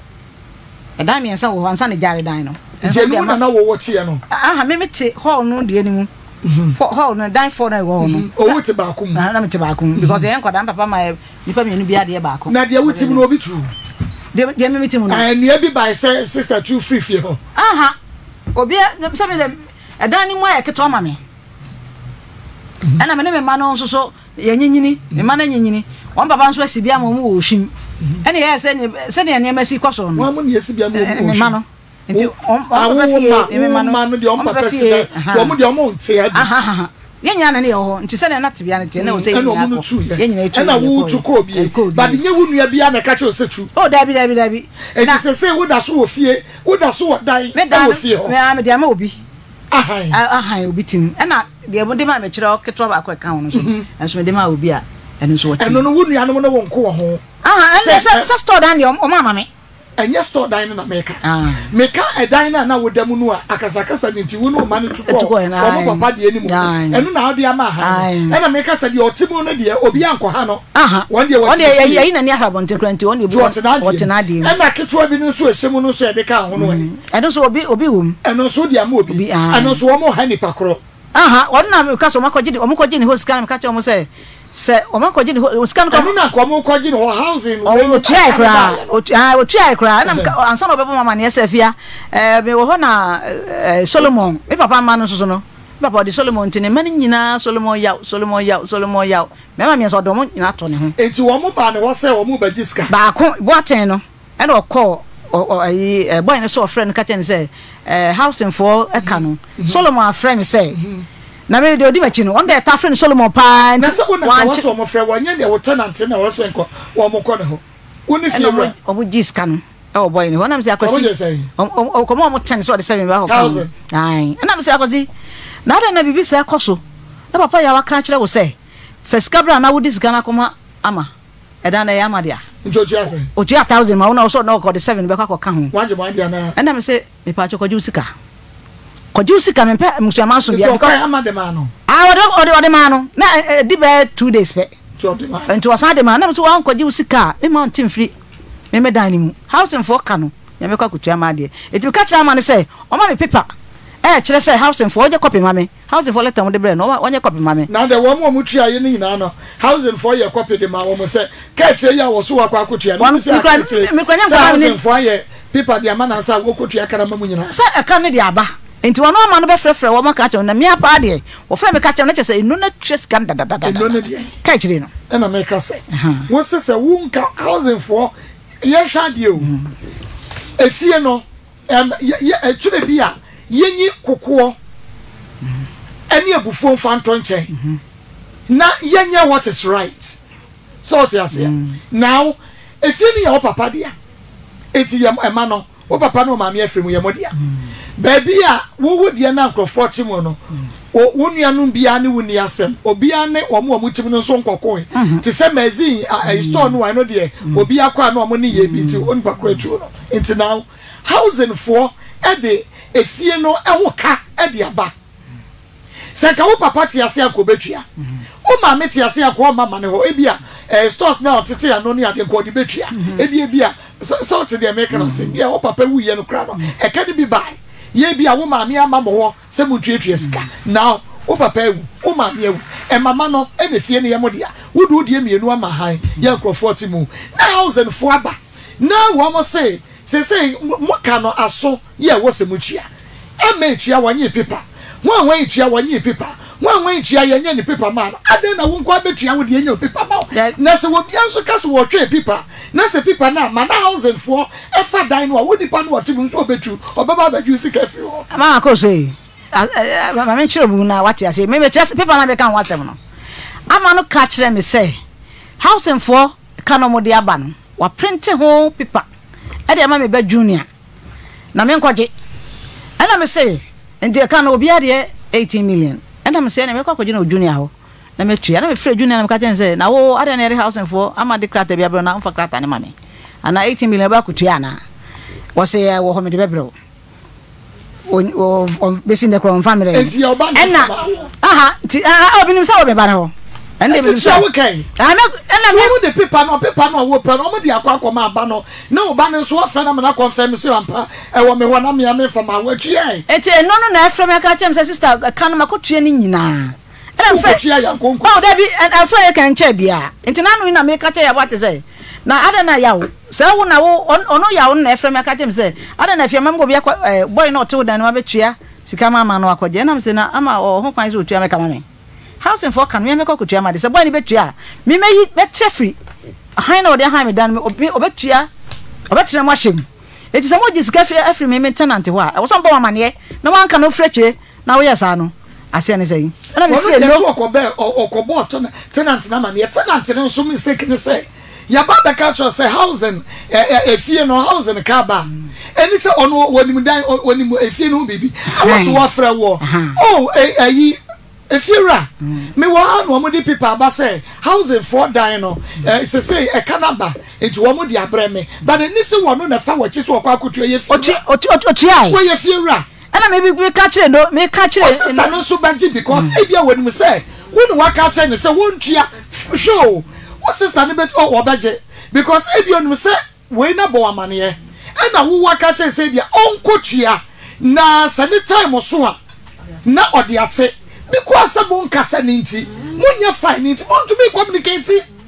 e dan miensa wo ansa ne jare dan no je nu na na wo wo tie no aha me me te hall no de ni mu for hall na dan for na go no o wuti ba kum na me te ba kum because yen kwada papa ma nipa me nu bi ade ba kum na de wuti mu no obi true de de me meeting mu no ah nua bi by say sister true free free ho aha obi se me de edan ni mu aye keto ma me ana me ne me ma no so so ye nyinyini me ma na nyinyini won baba nso asibia ma mu wo hwim ene ye se ne se ne ne ma si kwaso no wa mu ne asibia ma mu me ma no nti on papa fie me ma no de on papa se so mo de on mo nte abi aha ye nya na ne ho nti se ne na tebia ne te na wo se ye nya etu na wo tu ko bi but nye wo nua bia na ka che o se tu o dabi dabi dabi e di se se wo da so wo fie wo da so wo dan e wo fie ho me a me de ma obi aha aha obi tim e na de mo de ma me kire o keto ba ko ka ho so enso me de ma obi a eno so wati eno no wo nua no no wo nko ho aha ene se se store dan de o mama me enye store dan na meka ah meka e dan na na wodamu no a akasa kasa nti wo no ma ne tuko o mo papa de ani mu eno na odi ama ha ena meka sa de otimu no de obi anko ha no aha won de won de yayi na ni ahabo ntekranti won de obi wotena de ena keto bi no so ehyemu no so e de ka ho no eno so obi obi wom eno so de ama obi eno so wo mo ha ni pakro aha won na me ka so makoji o makoji ni hospital me ka che o mo say se o man ko gini o scan ko na ko mo ko gini o housing o tia kra o ah o tia kra na ansa no bebo mama ne sefia eh me wo ho na Solomon me papa ma no so so no papa di Solomon tini mani nyina Solomon yaw Solomon yaw Solomon yaw me ma me so do mo nyina to ne ho enti wo mo ba ne wo se wo mo ba giska ba ko boaten no e na o ko o ayi boy ne so friend ka ten say eh housing for e ka no Solomon friend say na me de odi machi no on dey ta friend Solomon pa na se wona wa so mo frɛ wanya de wo tenant na wo so enko wo mo kɔ ne ho woni fie bra o mo giska no e o boy ne ho na me se akosi o ko mo mo ten so de seven ba ho ai na me se akosi na da na bibi se akoso na papa ya wa ka kire wo se first cabra na wo dis gana koma ama e da na ya ama dia njoji ase o ji one thousand ma wona so na ko de seven ba ka ka ho waje mo dia na na me se me pa choko ju sika koju sika me pe musuama so bia because ama de ma no ah ode ode ode ma no na di be two days pe to de ma nti wasa de ma na so wan koju sika e ma ntim free me me dan ni mu housing for ka no ya me kwa kutua ma de eti me ka kira ma ne say o ma me paper eh kire say housing for oje copy ma me housing for letter mo de bre no onye copy ma me na de wo mo mu tua ye ni nyina no housing for ye copy de ma wo mo say ka kire ya wo so wa kwa kutua no me say me kwanya kwa housing for ye paper de ma na sa wo kutua kara ma mu nyina sa e ka ne de aba enti wono ma no be frefre wo maka cha na me apa de wo frɛ me ka cha na che say enu na tres kan da da da enu na de ka chire no e na me ka say wo se se wo nka housing for ye hwa de o efie no em ye eture bi a yenyi kokoɔ ene abufo mfanto nchen na yenye what is right so what you say now efie ni ya papa dia eti yam ema no wo papa no ma me afrem ye modia baby a wo wo dia na nkrofo timo no wo nuanu bia ne wo ni asem obi ane omo omo tim no so nkokon ti se magazine a store no I know de obi akwa na omo ne ye bi ti on pakwa tu no enti now housing for e de efie no e ho ka e de aba se ka wo papa ti ase akobetua o ma me ti ase akọ mama ne ho e bia stores na otete ya no ne ade ko de betua e bia bia so to the American say bia wo papa wu ye no kra no e ka de bi bai ye bia wo ma me ama mo ho se mu tuetue sika now wo papa wu wo ma me wu e mama no e de fie ne ye mo dia wo du die mienu ama han ye nkrofo ti mu na housing fo aba na wo mo say say say mo ka no aso ye wo se mu tua e ma tua wanye paper wan wan tua wanye paper wan wan tua ye nya ni paper man ade na wo nko abetua wo de nya paper ma na se wo bia so ka so wo twa paper na se paper na ma na housing for e fa dan no wo nipa no wotim so obetu obaba abaju sika fi ho ma ko say ma me chiro bu na wati ase me me chese paper na be kan watem no ama no ka kire me say housing for kanomo de aba no wa print ho paper e de ma me ba junior na me nkoje e na me say enti ka no obi ade eighteen million e na me say na me kwakoje na junior ho na me tua na me frɛ junior na me ka ten say na wo ade na housing for ama de krata bia bro na mfa krata ne ma me ana eighteen million ba kutua na wo say wo ho me de bebro o o besi ne kro family enti oba na aha ti ah obi nim say wo be ba na ho and they will say okay I know and I know the people no people no wo pe no mo di akwa akoma aba no na wo ba ne so afra na na confirm say ampa e wo me ho na me ame from awatwi ai eti no no na afra me ka chem say sister kan makotue ni nyina and fa tia ya konko oh there be and as well you can che bia enti na no na me ka che ya what say na ada na yawo say wo na wo ono yawo na afra me ka chem say ada na afia mam go bia boy no to dan ma betua sika mama no akode na me say na ama o ho kwan so tua me ka mama house in for can me make kotua ma de say boy ni betua me me betua free han na o de han me dan me obetua obetra mo ahyem eti say mo jisika free me me tenant ho a wo so bo mama ne na wan ka no freche na wo yesa no ase ne say na me free no okobe okobo tenant na ma ne tenant ne so mistake ne say ya ba the culture say housing e fie no housing ka ba eni say ono wonim dan wonim e fie no bibi awoso wa fra wo oh ayi efiera me wo anu omo di people aba say housing for dan no eh say say e kanaba enti wo mo di abreme but eni say wo no na fa wachi so kwa akutu ye fi oti oti oti ai wo ye fiera ana me bi me ka kire do me ka kire sister no so banji because e bia wonim say wo no wa ka kire ne say wo ntua show wo sister no bet o obaje because e bia wonim say we na bo amane ye ana wo wa ka kire say bia onkotua na sani time so a na odi ate because someone kasa ninti munya fine ninti want to be communicate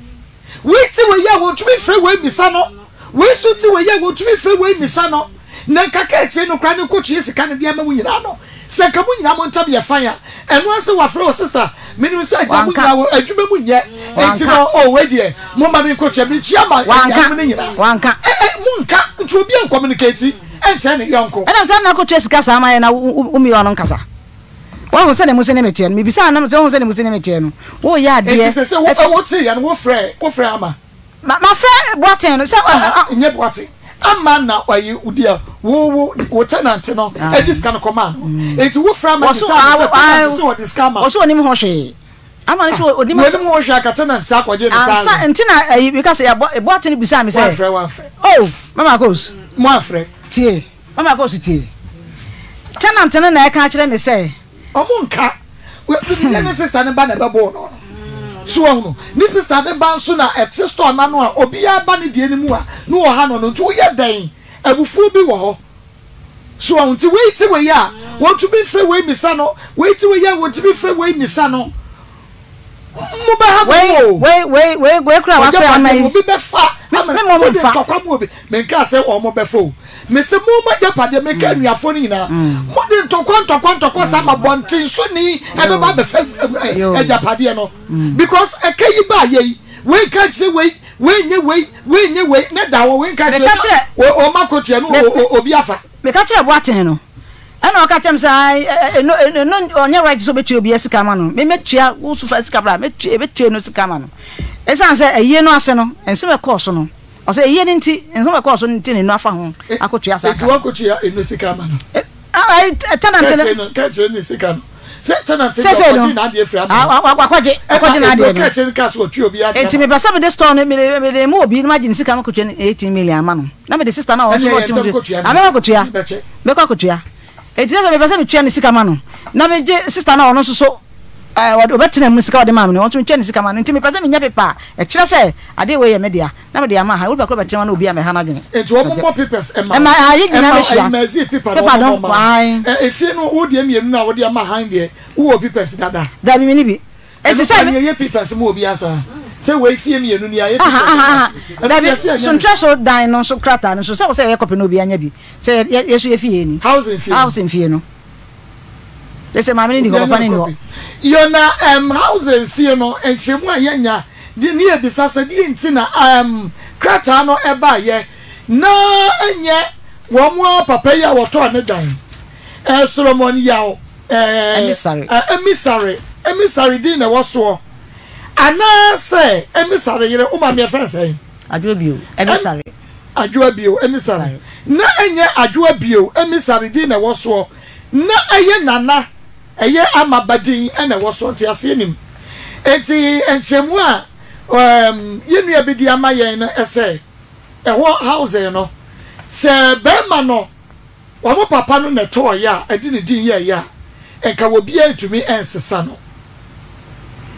wait till we ya want to be free we misano we so till we ya want to be free we misano na kaka eche no kra ne kotu yesika ne dia ma munyina no se ka munyina mo ntam ye fine eno ase wa free sister menu say ka munyina wo adwuma munye enti no oh we die mo ma be kotu bi chia ma ya mo nyina wanka eh munka ntu obi en communicate enche ne yonko ana say na kotu yesika sa ma na umi yo no nkasa wo ho se ne musi ne metie no me bisa na se wo ho se ne musi ne metie no wo ya de e se se wo wo ti ya no wo frɛ wo frɛ ama ma ma frɛ boaten no se nye boaten ama na oyi udia wo wo wo tenant no e discount command e ti wo frɛ ama se se wo discount ma wo so oni mo ho hwe ama ne so oni ma so mo hwe aka tenant sa kwaje ne ta ansa ntina ayi because ya boaten bisa me se wo frɛ wo frɛ oh mama goes mo frɛ tie mama goes tie tenant no na e ka kire me se omunka we ne sister ne ba na bebo no so no ni sister ne ba so na et sister na no a obi ya ba ne die ne mu a no wo ha no no ntu ye dan abufu bi wo ho so nti wait we ya want to be free we misa no wait we ya want to be free we misa no mo ba ha mo we we we we kura wa fa na yi obi be fa me mo mo fa tokwa mo obi me nka se o mo be fa o me se mo ma japade me ka nuafo ni na mo de tokwa tokwa tokwa sa ma bontin so ni e be ba be fa e japade no because e ka yi ba ye we ka kire we we nye we we nye we na da wo we ka kire o makotua no obi afa me ka kire boaten no ana o ka tem say no no onye right so betu obi esika ma no me metua wo so fa sika bra metua betua no sika ma no esan say aye no ase no ense me course no o say aye nti ense me course no nti ne no afa ho akotua sa eti wo akotua eno sika ma no ah tenant no ka kire ni sika no se tenant no kwaje na de frame ah kwaje kwaje na de ka kire ka so otua obi ade enti me pesa me de store no me me mo obi no magine sika ma kotua eighteen million ma no na me de sister na o so otua ame akotua me kwa kotua eti na me pesa me tua ni sika ma no na me je sister na ono so so eh obetena mu sika ode ma me won so tua ni sika ma no enti me pesa me nya pepa e kire se ade we ye media na me de ama ha wo ba ko betena na obi a me ha na dwene enti wo mo papers e ma e ma ayi nyina me hia e ma zi paper no mo e fie no wo de mienu na wo de ama han de wo papers dada da bi me ni bi enti se me ye papers mo obi asa se we fie mienu ni aye da bi so ntra so dan no so krata no so se wo se ye kope no obi anya bi se yeso ye fie ni housing fie housing fie no lese mama ni ko papa ni no yo na um housing fie no enchemu ayanya di ni ebisa se di ntina um krata no eba ye na enye wo mo papa ya wo to ne dan eh Solomon yawo eh emisary emisary emisary di na wo so ana se emisary yire o ma me friend say adwobio emisary adwobio emisary na enye adwobio emisary di na wo so na eye nana eye amabadin ene wo so nti ase nim enti enchemu a um yenu abidi amayen no ese eho house no se be ma no wo mo papa no na to ya adi ne din ye ya enka wo bia ntumi ensesa no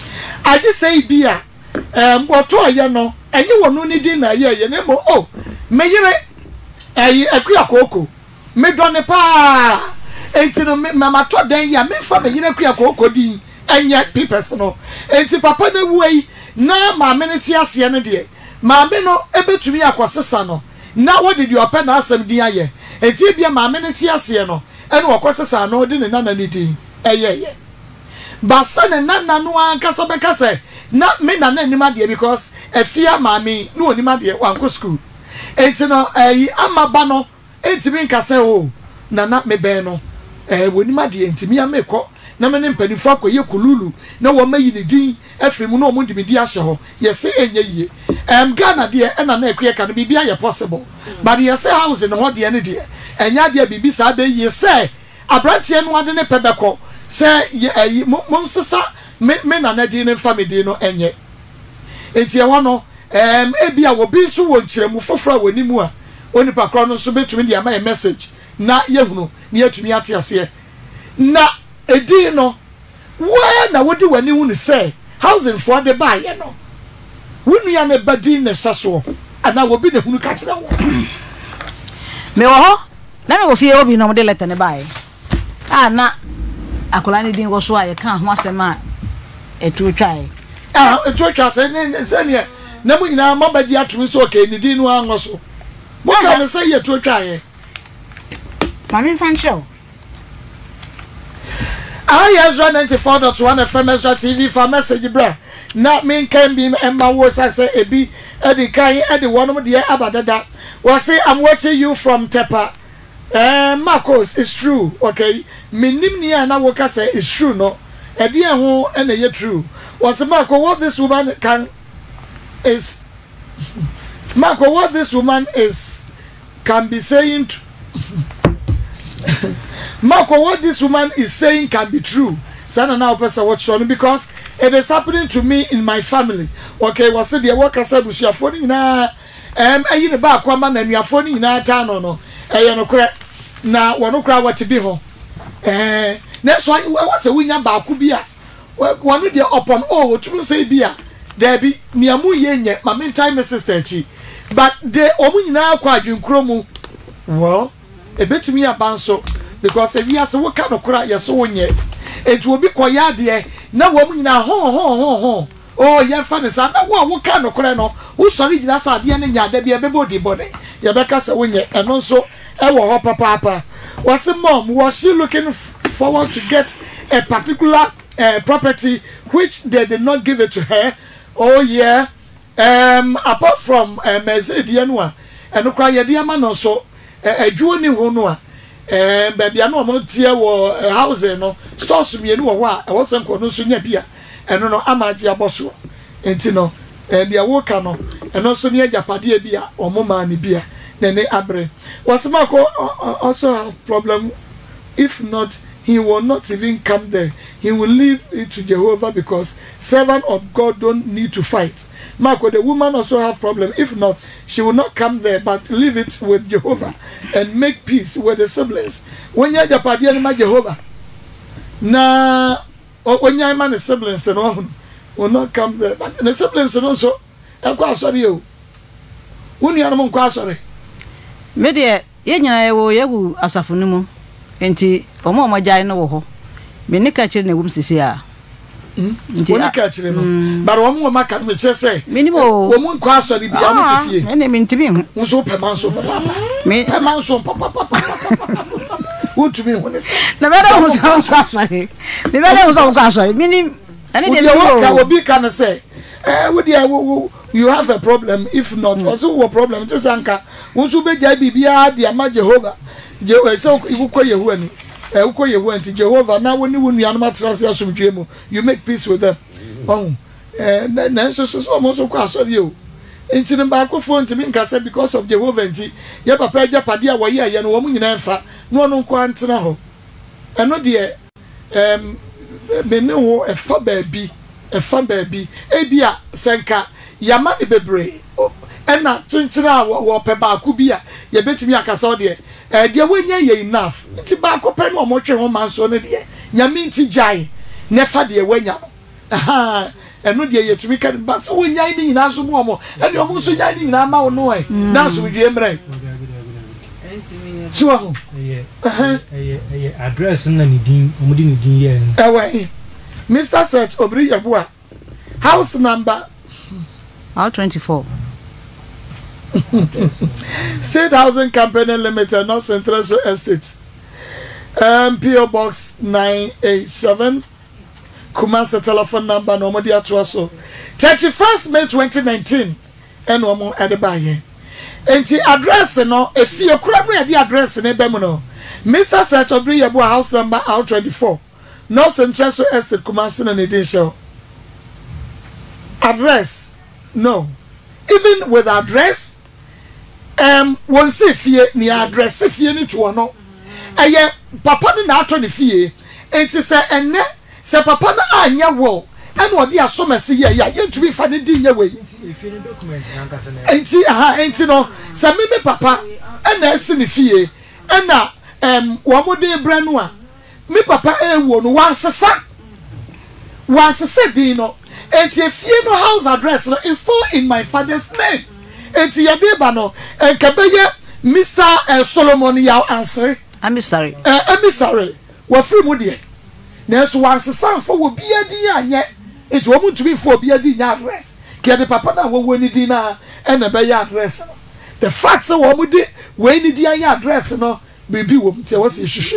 I just say bi a um oto ye no enye wonu ni din na ye ye nemo oh me yire eh akua koko me done pa enti no mama to dan ya me fa me yire akua koko din enye pipes no enti papa na wuai na ma me ne ti ase no de ma me no ebetumi akosesa no na what did you open asem din aye enti bia ma me ne ti ase no ene wakosesa no de ne nana ni din eye ye basa ne nana no ankasa be kase na me nana anima de because efia ma me no anima de wanko school enti no eh amaba no enti bi nkase o nana me ben no eh wonima de enti mi amekọ na me ne mpanifo akoye kululu na wo mayi ne din afiri mu no mo de medi ahye ho yesi enye yie em Ghana de e na na ekwe ka no bibia ye possible but yesi house ne ho de ne de enya de bibi sa be yie se abrantie no ade ne pebeko se mo nsesa me me na na di ne family no enye enti e ho no em ebia wo bi nso wo nkiremu foforo woni mu a onipa kro no so betumi de ama message na yehunu na yatumi ate ase na edi no wa na wodi wani hu ni say housing for the buy ye no wunu ya na badi na saso ana wo bi na hunu ka kire wo me wo ho na me wo fie obi no mo de letter ne buy ah na akola ni din go so aye kan ho asema etu twai ah etu twa se ne se ne na mu nyina mabaji atumi so okay ni din no anwo so mo ka ne say etu twai mami fan show I Ezra ninety-four point one F M Ezra T V for message bra na me can be emma wo say ebi edi kan edi wonom de abadada we say I'm watching you from Tepa eh Marcos it's true okay minim ni na wo ka say it's true no edi ho e na ye true was Marco what this woman can is Marco what this woman is can be saying to, Marco, what this woman is saying can be true. Sana now person watch on because it is happening to me in my family. Okay, was it the work as a bush your phone na um ayi ne ba kwa ma na nua phone na ta no no eh no kra na wono kra what be ho eh na so was wunya ba ku bi a wono de upon oh tumi say bi a there be niamu ye nye ma me time sister chi but they omu nyina kwa adwenkro mu well e betumi abanso because if you are so kind of cry, you're so nye. It will be quiet there. Now, woman, now, ho, ho, ho, ho. Oh, you're funny, son. Now, what kind of cry? No, who's sorry, that's a dear and there be a baby body. Your Becca's a winner, and also, our papa, papa. Was the mom, was she looking forward to get a particular uh, property which they did not give it to her? Oh, yeah. Um, apart from uh, Mercedes, and cry, your dear man also, a jewel honor. Eh baby anu o tie wo house no stores mienu wo a e wo sem ko no so nya bia eno no amaji aboso enti no eh dia wo ka no eno so ne agapade bia o mo ma ne bia ne ne abre wasema ko also have problem if not he will not even come there he will leave it to Jehovah because servant of God don't need to fight. Marco, the woman also have problem if not she will not come there but leave it with Jehovah and make peace with the siblings. When you are party and Jehovah na when you man the siblings and all will not come there but the siblings and also I'm quite sorry you when you are among quite sorry media ye nyina ye wo ye gu asafunu mu enti omo omo jai no wo ho me ne ka kire na wum sisi a nti woni ka kire no but wo mo maka no me kire say minimo wo mo nkwa asori bia mo tifie me ne me ntimi hu nso pe manso papa me pe manso papa papa wo tumi ho ne say na be da ho so nkwa asori me be da ho so nkwa asori mini ani de wo ka wo bi ka na say eh wo dia wo you have a problem if not also wo problem te sanka wo so be jai bibia dia ma Jehovah je so ikukọ Yehu ani eh ukọ Yehu anti Jehovah na woni wonu anu matrase asomdwe mu you make peace with them oh eh na so so so mo so kwa asori o enti ne ba akofo enti mi nkasa because of Jehovah anti ye papa eja pade a wo ye ye no wo mu nyina mfa no ono nko antena ho eno de em be ne wo efa baabi efa baabi e bia senka yama ne bebre ena chinchira wo pe ba ku bia ye betimi akasa o de eh de wenya ye enough ti ba ko pe no mo twe ho manso ne de nyame nti jai nefa de wenya aha eno de yetumi kan ba so wonyan ni nyina so mo mo ene omo so nyan ni nyina ma wo no e na so dwe mre so ho eh eh eh address na ni din omo di ni din ye ewe Mister Set Obri Yabua house number R twenty-four State Housing Company Limited, North Central Estate. Um, P O Box nine eight seven. Kumasi telephone number no modi atwaso. thirty-first May twenty nineteen. And no more at the buy. Enti address no if you kura no the address ne be no. Mister Set Obri Yabua house number R twenty-four. North Central Estate Kumasi na ne show. Address no. Even with address um won say fie ni address fie ni to no eye papa ni na ato ni fie enti se enne se papa na anya wo ene odi asomese ye ya ye ntumi fa ne di nye we enti aha enti no se me me papa ena esi ni fie ena um wo mo de bra no a me papa e wo no wan sesa wan sesa di no enti fie no house address no is still in my father's name. Enti yade ba no enkebeye Mister Solomon yaw answer I'm sorry eh I'm sorry wa free mu de na so wan sesan fo wo bia di anye enti wo ntumi fo bia di nya address ke de papa na wo woni di na e na be ya address no the fact say wo mu di we ni di anya address no bibi wo mte wo se hwehwe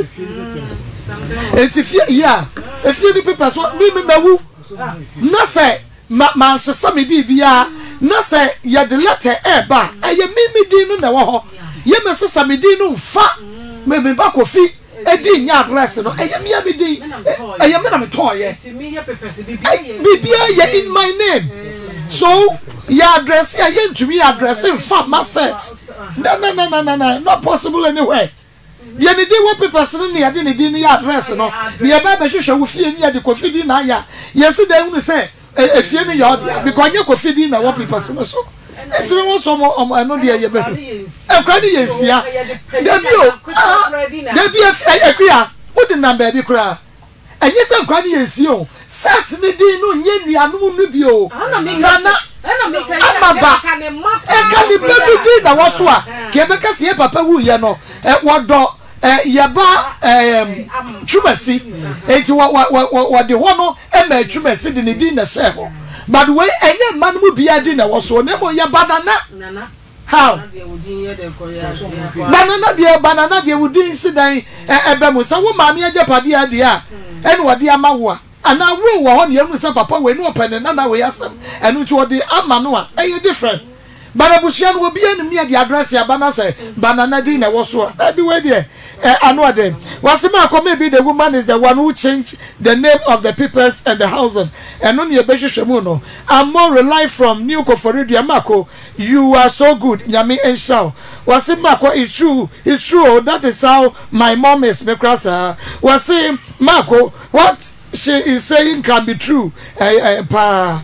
enti fie ya e fie di papers wo bi me mawu na say ma ma sesa me bibia na say ya de letter e ba eye mimi din no na wo ho ye me sesa me din no mfa me me ba kofi e din nya address no eye me me din eye me na me to ye bibia ye in my name so ya address ya ye ntumi address mfa ma set no no no no no not possible anywhere ye ne dey what papers no ne ya de ne din ya address no ye ba ba hwehwe wo fie ni ya de kofi din na ya ye se dey hu say if you know because you could feed in a what people so it's no so I know the ye be e kwani yesia da bio da bio e kwa what the number be kra enye se kwani yesio set ni din no nye nuanu nu bio nana amaba e ka ni baby din na wo so a ke be ka se papa wu ye no e wodo eh yaba eh chumasi enti wa wa de ho no e ma chumasi de ne din na se ho but we enye man mu bia din na wo so ne mo ya banana how banana de banana de wudin sidan e be mo sa wo ma me agapade ade a ene wode ama wo a ana wo wo ho ne mu sa papa we ne opene na na we asem enu ti wode ama no a e different Banabusian will be in me the address ya bana say banana din na was so that be where there I know them Wasimako maybe the woman is the one who changed the name of the papers and the housing and on your beshu shemuno I'm more rely from New Koforidia Mako you are so good Nyami and Shao Wasimako is true it's true that is how my mom is Mekrasa Wasim Mako what she is saying can be true uh, uh, pa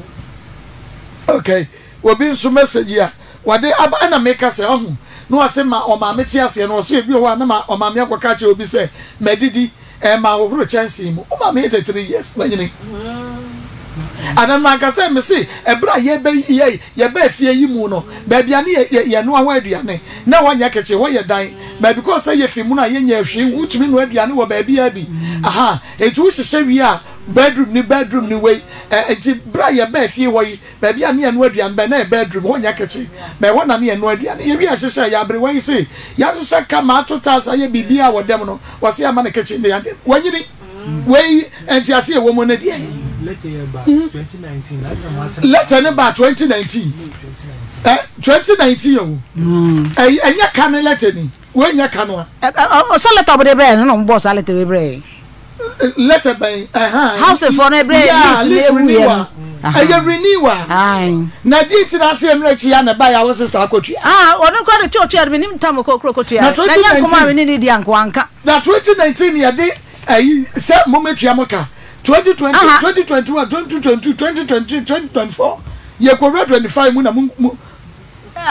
okay obi nso message ya wade aba na make say ohun no ase ma o ma meti ase no so ebi o wa na ma o ma me akwaka che obi say medidi e ma ohuru chance mu o ma me eighty-three years banyini anan ma ka say me say ebra ye be ye ye be fie yi mu no ba bia ne ye no aho aduane na wanya keche wo ye dan ba because say ye fi mu na ye nya hwe wutumi no aduane wo ba bia bi aha etu hihye wi a bedroom ni bedroom ni way enti bra ye ba fie wo yi ba bia ne no aduane ba na bedroom wo nya keche ba wo na ne no aduane ye wi a hihye ya bre wan say ya hihye ka ma total say bibia wo dem no wo say ama ne keche ne ya wanyini wey enti ase wo mo na die twenty nineteen letter number twenty nineteen eh twenty nineteen yo eh enya kan letter ni we nya kan wa o so letter bo de bre no no boss letter we bre letter by eh house for no bre list renewal eh renewal ai na di ti na se no chi ya na ba ya wo sister akotua ah ono kwa de church ya nim tam ko kotua na nya koma we ni di anko anka na twenty nineteen ya de eh se momentua moka twenty twenty, twenty twenty-one, twenty twenty-two, twenty twenty-three, twenty twenty-four. You go read twenty-five muna mu.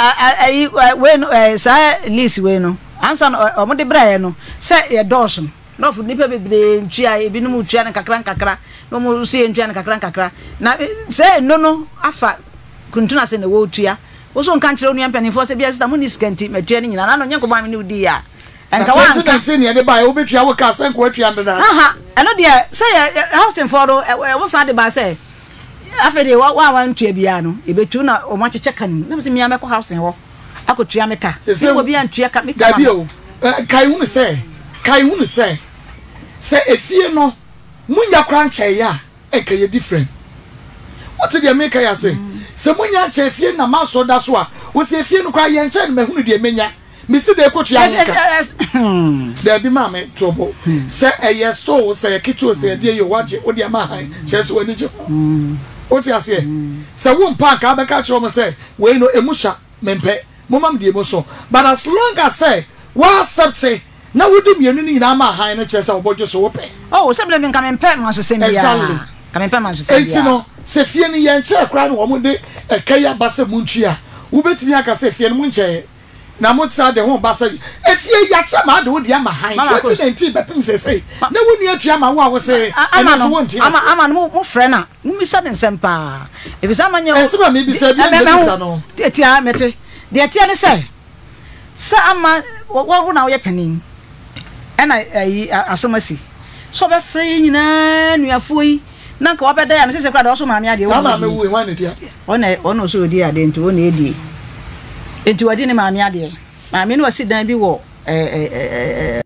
I I we no say list we no. Answer omo de bra no. Say ye dawson. no fu nipa bebre ntua ebinom tua ne kakra kakra no mo se ntua ne kakra kakra na se no no afa kuntuna se ne wo tua wo so nka nkire onu ampanifo se bia sita mu ni skanti matua ne nyina na no nyanko ba me ne udi ya enka wa nka twenty nineteen ne ba wo betua wo ka sen ko atua ndada aha eno de se housing for do wo sa de ba se afede wa wa ntua bia no ebetu na o ma cheche kan na se mi ameko housing ho akotua meka se wo bia ntua ka meka dabi o kai hu ne se kai hu ne se se efie no munya kranche ya enka ye different what the make ya say se munya che efie na maso da so a wo se efie no kwa ye nche na mahunu de menya mi se de kotua nka dabi ma me tobo se eye store se kitu se de ye waje wo de ma han che se wani je what you say se wo mpa ka be ka che o mo se we no emusha mempe mo mam de mo so but as long as say wa accept na wodi mienu ni na ma han no che se obojo so wo pe oh se bele min ka mempe man so sem bia ka mempe man so sem bia etino se fie ni ye nche kra no wo de ekaya base muntua wo betimi aka se fie no munche na mo tsa de ho base efie ya che ma de wo de ama han twenty nineteen be pim se se na wo nua tua ma wo a wo se ama no ama ama no mo frɛ na mo mi sa de nsɛm pa e bi sa ma nye ese ba me bi sa bi me bi sa no etia mete de etia ne se sa ama wo na wo ye panin ena ayi asomasi so be frɛ nyina nuafo yi na nka wabɛda ya no sese kra da so maame ade wo na maame wu enwa ne dia ona ona so odi ade nti wo na edi enti wadi ne maame ade maame no wasi dan bi wo eh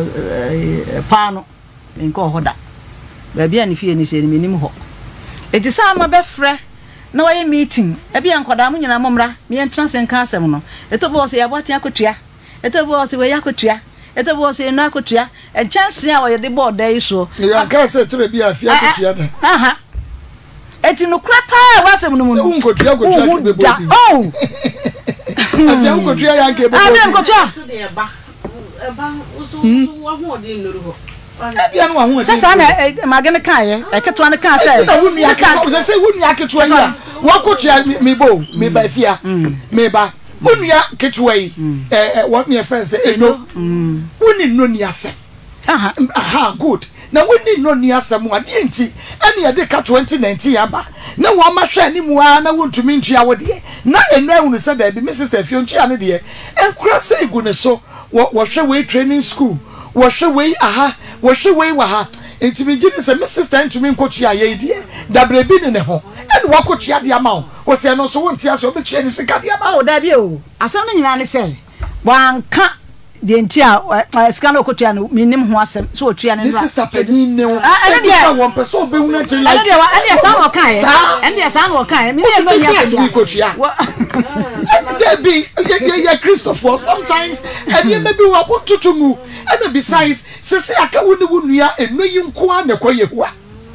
eh paano nko hoda ba bia ne fie ni se ni menim ho enti sa ma be frɛ na waye meeting e bia nkoda mo nyina momra me entra se nka asɛm no eto bo se ya bote akotua eto bo se we yakotua eto bo se na akotua e chance a wo de board dai so ya ka se tre bia afia akotua na aha eti no kra pa wasɛm no mu no nkotua akotua ke be bodi oh afia nkotua ya ke be bodi afia nkotua so de ba ba uso wo ho de nuru ho bia no ho sasa na magene kae e keto na ka say na wunu ya ke say wunu ya keto ya wo kotua mi bo mi ba fia mi ba wunu ya keto yi eh what me friend say eno wuni no ni ase aha aha good na wuni no ni ase mu ade enti ene ye de ka twenty nineteen aba na wo ma hwe ani mu a na wontumi ntua wo de na eno ehunu say da bi my sister fio ntua ne de enkura say egu ne so wo hwe we training school wo hwe we aha wo hwe we wa ha enti mi gini say my sister ntumi nkotua ye de da brebi ne ne ho ene wo kotua de ama wo se no so wontia so obetua ni sika de ama o da bi o asem no nyina ne say wanka de ntia sika no kotua no minim ho asem so otua ne no sister pedin ne wo ene de wo person be hu na je like ene de ene de sa no kan ene de sa no kan mi ne no nya kotua there be yeah Christopher sometimes and you maybe wa buntutu mu and besides sese aka woni wonua enoyi nko a ne koye hua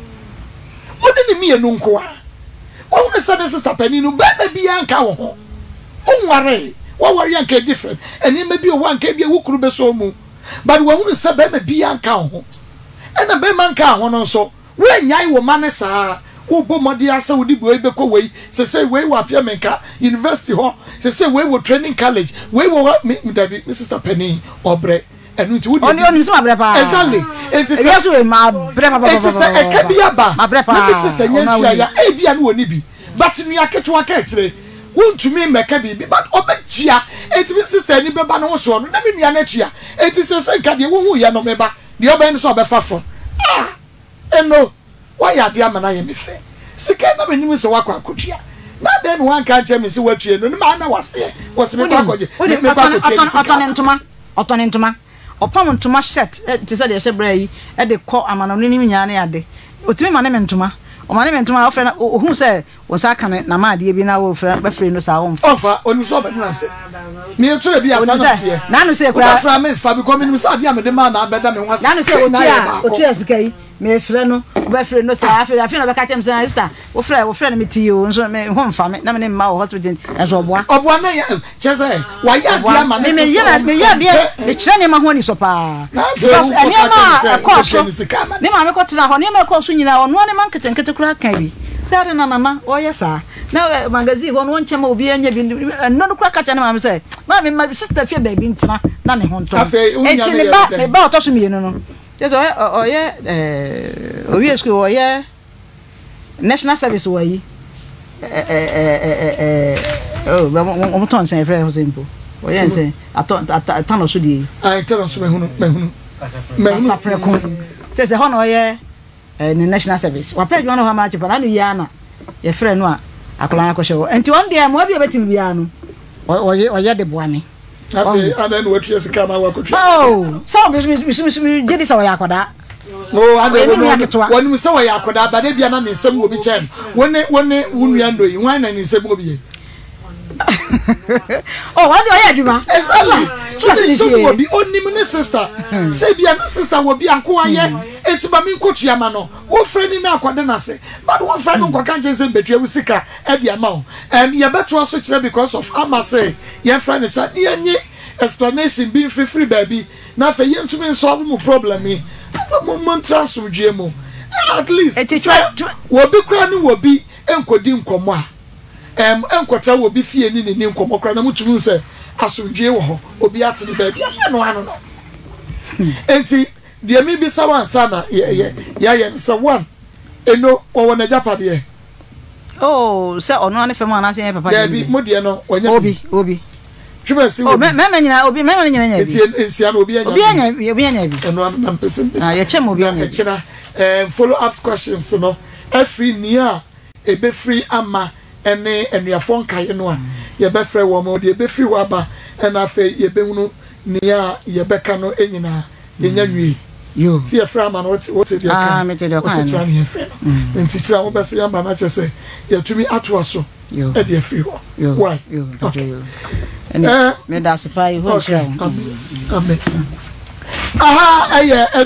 woni ni me enu nko a won say the sister penny no be be anka wo ho onware wo worry anka different and you maybe o anka bia wukuru be so mu but wo won say be be anka wo ho and be man ka ho no so we nyai wo mane saa wo bo modi asa wo di bo ebe ko wei se se wei wa pia menka university ho se se wei wo training college wei wo me dabi my sister Penny obre enu ti wo di oni oni so mabre pa exactly it is yes we ma bre pa pa it is e ka bia ba mabre pa my sister nyantua ya e bia no oni bi but nu aketo aka kire wontumi meka bibi but obetua it my sister ni beba no so no na me nua na tua it is se nka de wo hu ya no meba de oben so obefa fo ah eno why ya dia mana ye me fe sika na menim se wakwa akotua na den wan ka che me se watue no ma na wase wase me kwa koje me kwa koje otone ntoma otone ntoma opam ntoma shirt ti se de hye bra yi e de kɔ amano ni nim nya na ya de otumi ma ne me ntoma o ma ne me ntoma ofre na ohun se wo sa ka na ma ade bi na wo ofre be fre no sa wo ofa onu so be na se me etre bi asa na tie na no se kura ofra me fa bi ko me nim sa ade am de ma na abeda me wase na no se otia otia sika yi me frɛ no be frɛ no sa afɛ afɛ na be ka tem say sister wo frɛ wo frɛ no me ti o nso me ho mfa me na me ma wo hospital enso oboa oboa na ya chese wa ya dia ma me me ya me ya dia me kyerɛ ne ma ho ni so pa because ene ma ko so ne ma me ko tena ho ne ma ko so nyina ono ne man ketenkete kura kan bi say na nana o ye sa na magazine ho no nchema obi anya bi no no kura ka kyerɛ ne ma me say ma me ma sister fie ba bi ntina na ne ho nto enti me ba me ba otoso mi no no just oh yeah eh owie school oh yeah national service wo yi eh eh eh eh oh we ton say frɛ ho simple oh yeah say aton aton so die ai tell us me hunu me hunu me hunu sapre ko say say hono yeah eh national service wa page one ho ma chipa na no ya na ye frɛ no a akola na ko hye wo enti on dia mo abi obetim bia no o ye o ye de boame afi anan wo tue sika na wa ko tue oh so bi bi bi jedi sa wa yakoda no ade wo woni mi se wo yakoda ba de bia na ne nsem wo bi chen woni woni wunua ndo yi wan na ne nsem wo bi oh what do I aduma exactly so the nsem wo bi onim ne sister say bia na sister wo bi anko aye enti ba mi nkotu ama no wo frani na akwade na se but wo frani nko kan je se betua wo sika e bia ma wo em ye beto so kire because of ama say ye frani cha ye nye explanation bi free free baby na fe ye ntumi solve mo problem mi mo mo transfer due mo at least wo bi kra ni wo bi enkodi nkomo a em enkwata wo bi fie ni ni nkomo kra na mutumi se asundue wo ho obi atene baby ase no ano no enti de mi bi sawan sana ye ye ya ye so one eno wo na japade oh se ono ane fema na se papa baby mo de no onye obi obi twema si oh me me nyina obi me me nyina nya bi enti ensia no obi anya obi anya obi anya bi eno na mpese ah ye chem obi anya chira eh follow up questions no every nia e be free ama ene enuafo nkaye no a ye be frɛ wo mo de e be free wo aba ena fe ye be hunu nia ye be ka no enyina ye nya nwie yo si ye frɛ ama no what what dey ka ah me te dey ka o se try ye frɛ no enti chira wo be se yamba na chese ye tumi ato aso yo e dey free wo why yo yo ene me da spa yi ho amen amen aha aye